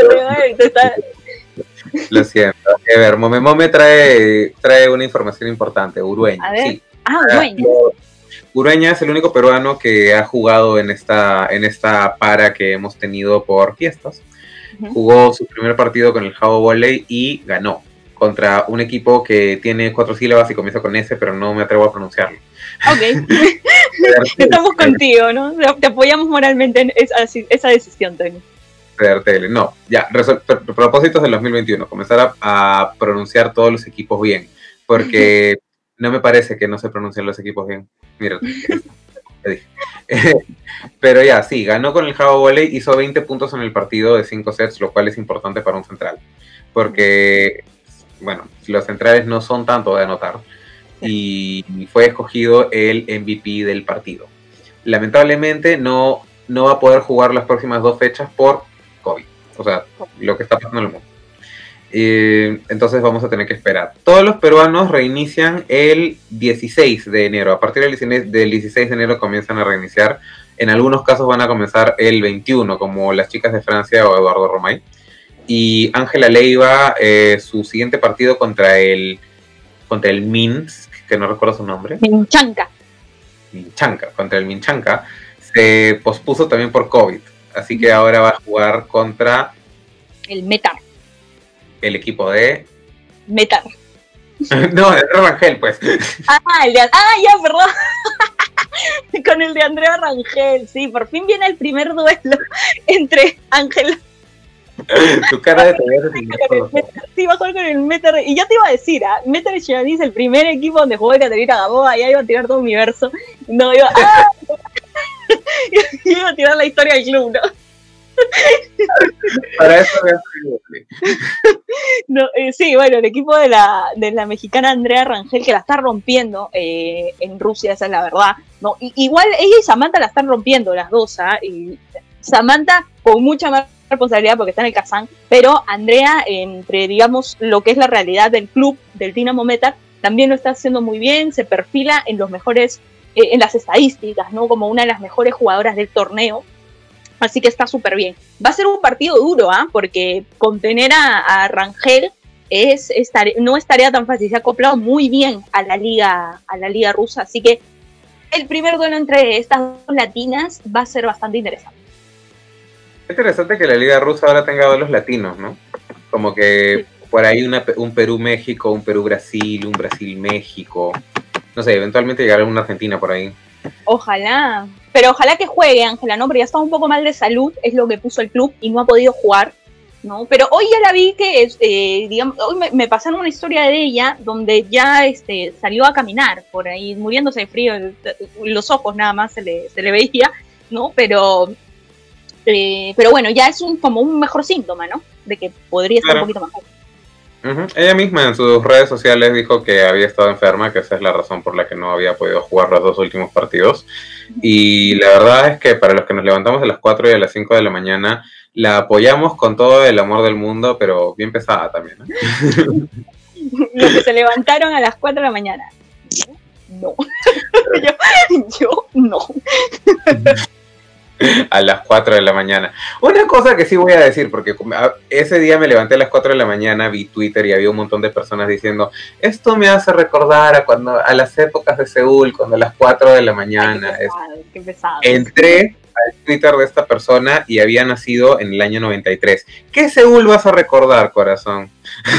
Lo siento. A ver, Mome trae una información importante. Urueña. A ver. Sí. Urueña. Urueña es el único peruano que ha jugado en esta para que hemos tenido por fiestas. Jugó su primer partido con el Jabo Volley y ganó contra un equipo que tiene 4 sílabas y comienza con S, pero no me atrevo a pronunciarlo. Ok. Estamos contigo, ¿no? Te apoyamos moralmente en esa decisión, Tony. No, ya, propósitos del 2021, comenzar a pronunciar todos los equipos bien, porque no me parece que no se pronuncien los equipos bien. Mira, te dije. Pero ya, sí, ganó con el Jabo Volley, hizo 20 puntos en el partido de 5 sets, lo cual es importante para un central. porque, bueno, los centrales no son tanto de anotar, y fue escogido el MVP del partido. Lamentablemente no va a poder jugar las próximas 2 fechas por COVID, o sea, lo que está pasando en el mundo. Entonces vamos a tener que esperar. Todos los peruanos reinician el 16 de enero. A partir del 16 de enero comienzan a reiniciar. En algunos casos van a comenzar el 21, como las chicas de Francia o Eduardo Romay. Y Ángela Leiva, su siguiente partido contra el Minsk, que no recuerdo su nombre. Minchanka, contra el Minchanka, se pospuso también por COVID. Así que ahora va a jugar contra el Metar. El equipo de Metar. No, de Andrea Rangel, pues. Ya, perdón. Con el de Andrea Rangel, sí, por fin viene el primer duelo entre Ángela. Tu cara de TV. Sí, va a jugar con el Metar. Y ya te iba a decir, Metar y Chianis, el primer equipo donde jugó Caterina Gamboa, ya iba a tirar todo mi verso. No, iba a tirar la historia del club, ¿no? Para eso no, sí, bueno, el equipo de la mexicana Andrea Rangel, que la está rompiendo en Rusia, esa es la verdad, ¿no? Igual ella y Samantha la están rompiendo las dos, y Samantha con mucha más responsabilidad porque está en el Kazán, pero Andrea, entre digamos lo que es la realidad del club del Dinamo Metar, también lo está haciendo muy bien, se perfila en los mejores, en las estadísticas, ¿no? Como una de las mejores jugadoras del torneo. Así que está súper bien. Va a ser un partido duro, porque contener a Rangel no es tarea tan fácil. Se ha acoplado muy bien a la liga rusa. Así que el primer duelo entre estas dos latinas va a ser bastante interesante. Es interesante que la liga rusa ahora tenga duelos latinos, ¿no? Como que por ahí un Perú-México, un Perú-Brasil, un Brasil-México. No sé, eventualmente llegará una Argentina por ahí. Ojalá, pero ojalá que juegue Ángela, ¿no? Porque ya está un poco mal de salud, es lo que puso el club y no ha podido jugar, ¿no? Pero hoy ya la vi que, digamos, hoy me pasaron una historia de ella donde ya salió a caminar por ahí, muriéndose de frío, los ojos nada más se le veía, ¿no? Pero bueno, ya es como un mejor síntoma, ¿no? De que podría estar un poquito mejor. Ella misma en sus redes sociales dijo que había estado enferma, que esa es la razón por la que no había podido jugar los 2 últimos partidos. Y la verdad es que para los que nos levantamos a las 4 y a las 5 de la mañana, la apoyamos con todo el amor del mundo, pero bien pesada también, ¿no? Los que se levantaron a las 4 de la mañana. No. yo no. A las 4 de la mañana. Una cosa que sí voy a decir, porque ese día me levanté a las 4 de la mañana, vi Twitter y había un montón de personas diciendo, esto me hace recordar a las épocas de Seúl, cuando a las 4 de la mañana. Qué pesado. Entré al Twitter de esta persona y había nacido en el año 93. ¿Qué Seúl vas a recordar, corazón?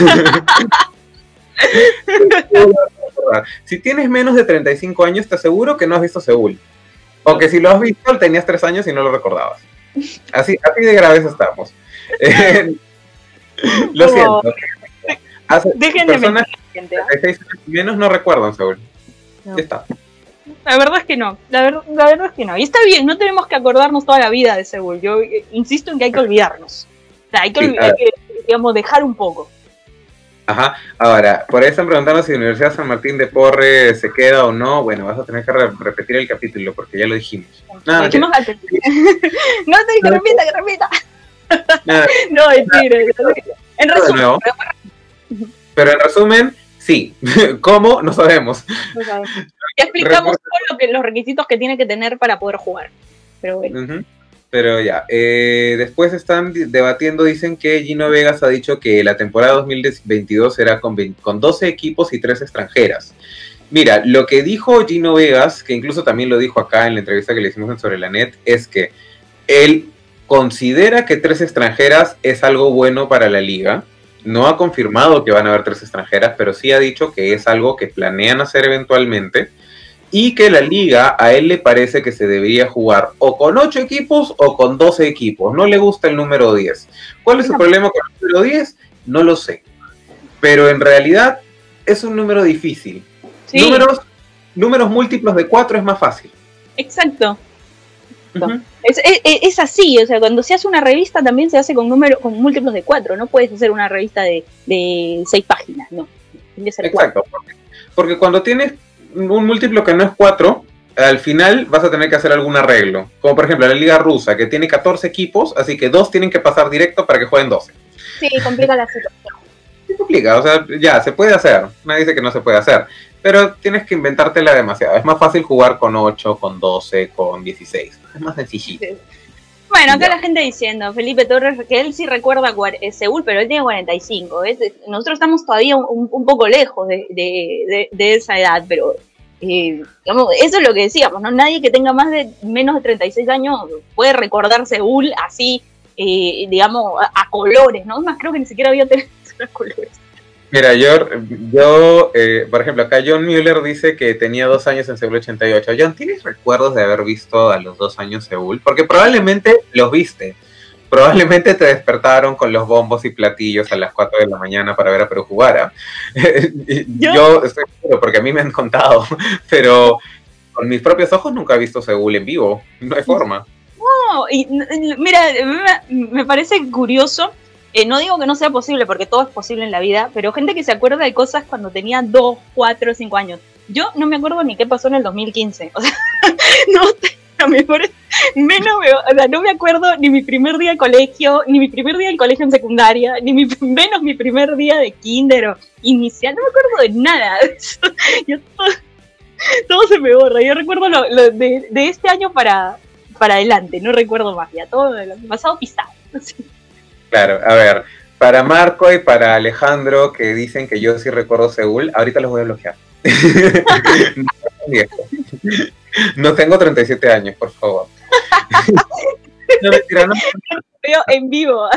Si tienes menos de 35 años, te aseguro que no has visto Seúl. Aunque si lo has visto, tenías 3 años y no lo recordabas. Así de graves estamos. Lo siento. Personas de 36 años menos no recuerdan Seúl. No. Ya está. La verdad es que no. La verdad es que no. Y está bien, no tenemos que acordarnos toda la vida de Seúl. Yo insisto en que hay que olvidarnos. O sea, hay que digamos, dejar un poco. Ajá, ahora, por ahí están preguntando si la Universidad San Martín de Porres se queda o no. Bueno, vas a tener que repetir el capítulo porque ya lo dijimos. No, dijimos antes. No, que repita. No, mentira. En resumen. Pero en resumen, sí. ¿Cómo? No sabemos. Ya explicamos los requisitos que tiene que tener para poder jugar. Pero bueno. Pero ya, después están debatiendo, dicen que Gino Vegas ha dicho que la temporada 2022 será con 12 equipos y 3 extranjeras. Mira, lo que dijo Gino Vegas, que incluso también lo dijo acá en la entrevista que le hicimos en Sobre la Net, es que él considera que 3 extranjeras es algo bueno para la liga. No ha confirmado que van a haber 3 extranjeras, pero sí ha dicho que es algo que planean hacer eventualmente. Y que la liga a él le parece que se debería jugar o con 8 equipos o con 12 equipos. No le gusta el número 10. ¿Cuál es su problema con el número 10? No lo sé. Pero en realidad es un número difícil. Sí. Números múltiplos de 4 es más fácil. Exacto. Es así, o sea, cuando se hace una revista también se hace con múltiplos de 4, no puedes hacer una revista de 6 páginas, no. Exacto, porque cuando tienes un múltiplo que no es 4, al final vas a tener que hacer algún arreglo. Como por ejemplo la Liga Rusa, que tiene 14 equipos, así que 2 tienen que pasar directo para que jueguen 12. Sí, complica la situación. Se complica, o sea, ya, se puede hacer. Nadie dice que no se puede hacer. Pero tienes que inventártela demasiado. Es más fácil jugar con 8, con 12, con 16. Es más sencillito. Sí. Bueno, acá la gente diciendo, Felipe Torres, que él sí recuerda Seúl, pero él tiene 45. Nosotros estamos todavía un poco lejos de esa edad, pero digamos, eso es lo que decíamos, ¿no? Nadie que tenga menos de 36 años puede recordar Seúl así, digamos, a colores, ¿no? Más creo que ni siquiera había televisores a colores. Mira, yo por ejemplo, acá John Mueller dice que tenía 2 años en Seúl 88. John, ¿tienes recuerdos de haber visto a los 2 años Seúl? Porque probablemente los viste. Probablemente te despertaron con los bombos y platillos a las 4 de la mañana para ver a Perú jugar. Yo estoy seguro, porque a mí me han contado, pero con mis propios ojos nunca he visto Seúl en vivo. No hay forma. No, y mira, me parece curioso. No digo que no sea posible, porque todo es posible en la vida, pero gente que se acuerda de cosas cuando tenía 2, 4, 5 años. Yo no me acuerdo ni qué pasó en el 2015. O sea, no me acuerdo ni mi primer día de colegio, ni mi primer día de colegio en secundaria, ni menos mi primer día de kinder o inicial. No me acuerdo de nada. Todo se me borra. Yo recuerdo lo de este año para adelante. No recuerdo más. Ya todo el pasado pisado. Así. Claro, a ver, para Marco y para Alejandro, que dicen que yo sí recuerdo Seúl, ahorita los voy a bloquear. No tengo 37 años, por favor. No, mentira, no. Veo en vivo.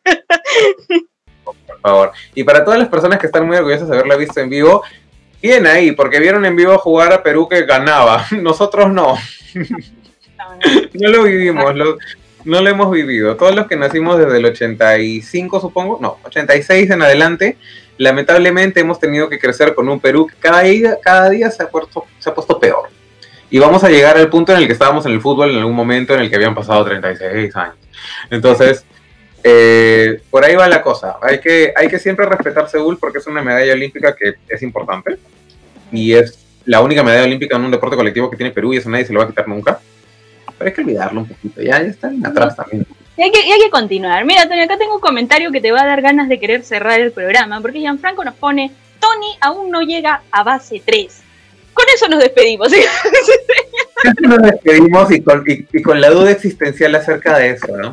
Por favor. Y para todas las personas que están muy orgullosas de haberla visto en vivo, bien ahí, porque vieron en vivo jugar a Perú que ganaba. Nosotros no. No lo vivimos, no lo hemos vivido. Todos los que nacimos desde el 85, supongo, no, 86 en adelante, lamentablemente hemos tenido que crecer con un Perú que cada día se ha puesto peor. Y vamos a llegar al punto en el que estábamos en el fútbol en algún momento en el que habían pasado 36 años. Entonces, por ahí va la cosa. Hay que siempre respetar Seúl porque es una medalla olímpica que es importante. Y es la única medalla olímpica en un deporte colectivo que tiene Perú y eso nadie se lo va a quitar nunca. Pero hay que olvidarlo un poquito, ya están atrás también. Y hay que continuar. Mira, Tony, acá tengo un comentario que te va a dar ganas de querer cerrar el programa, porque Gianfranco nos pone, Tony aún no llega a base 3. Con eso nos despedimos. Nos despedimos y con la duda existencial acerca de eso, ¿no?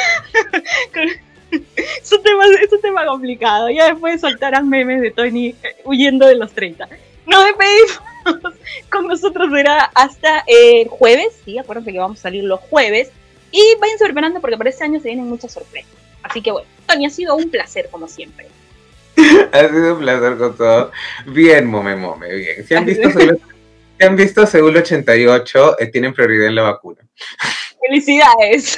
Es un tema complicado. Ya después soltarán memes de Tony huyendo de los 30. Nos despedimos. Con nosotros será hasta el jueves, sí, acuérdense que vamos a salir los jueves y váyanse preparando porque para este año se vienen muchas sorpresas. Así que bueno, Tony, ha sido un placer como siempre. Ha sido un placer con todo. Bien, mome, bien. Si han visto Seúl 88, tienen prioridad en la vacuna. Felicidades.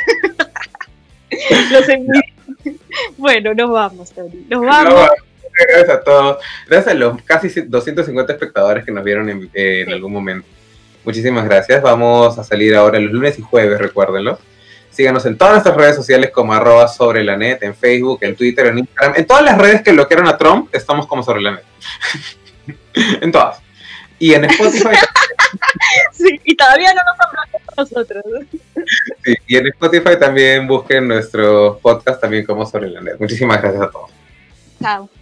Bueno, nos vamos, Tony. Nos vamos. Gracias a todos. Gracias a los casi 250 espectadores que nos vieron en algún momento. Muchísimas gracias. Vamos a salir ahora los lunes y jueves, recuérdenlo. Síganos en todas nuestras redes sociales como @sobrelanet, en Facebook, en Twitter, en Instagram. En todas las redes que bloquearon a Trump, estamos como Sobrelanet. En todas. Y en Spotify. Sí, y todavía no nos han bloqueado nosotros. Sí, y en Spotify también busquen nuestro podcast también como Sobrelanet. Muchísimas gracias a todos. Chao.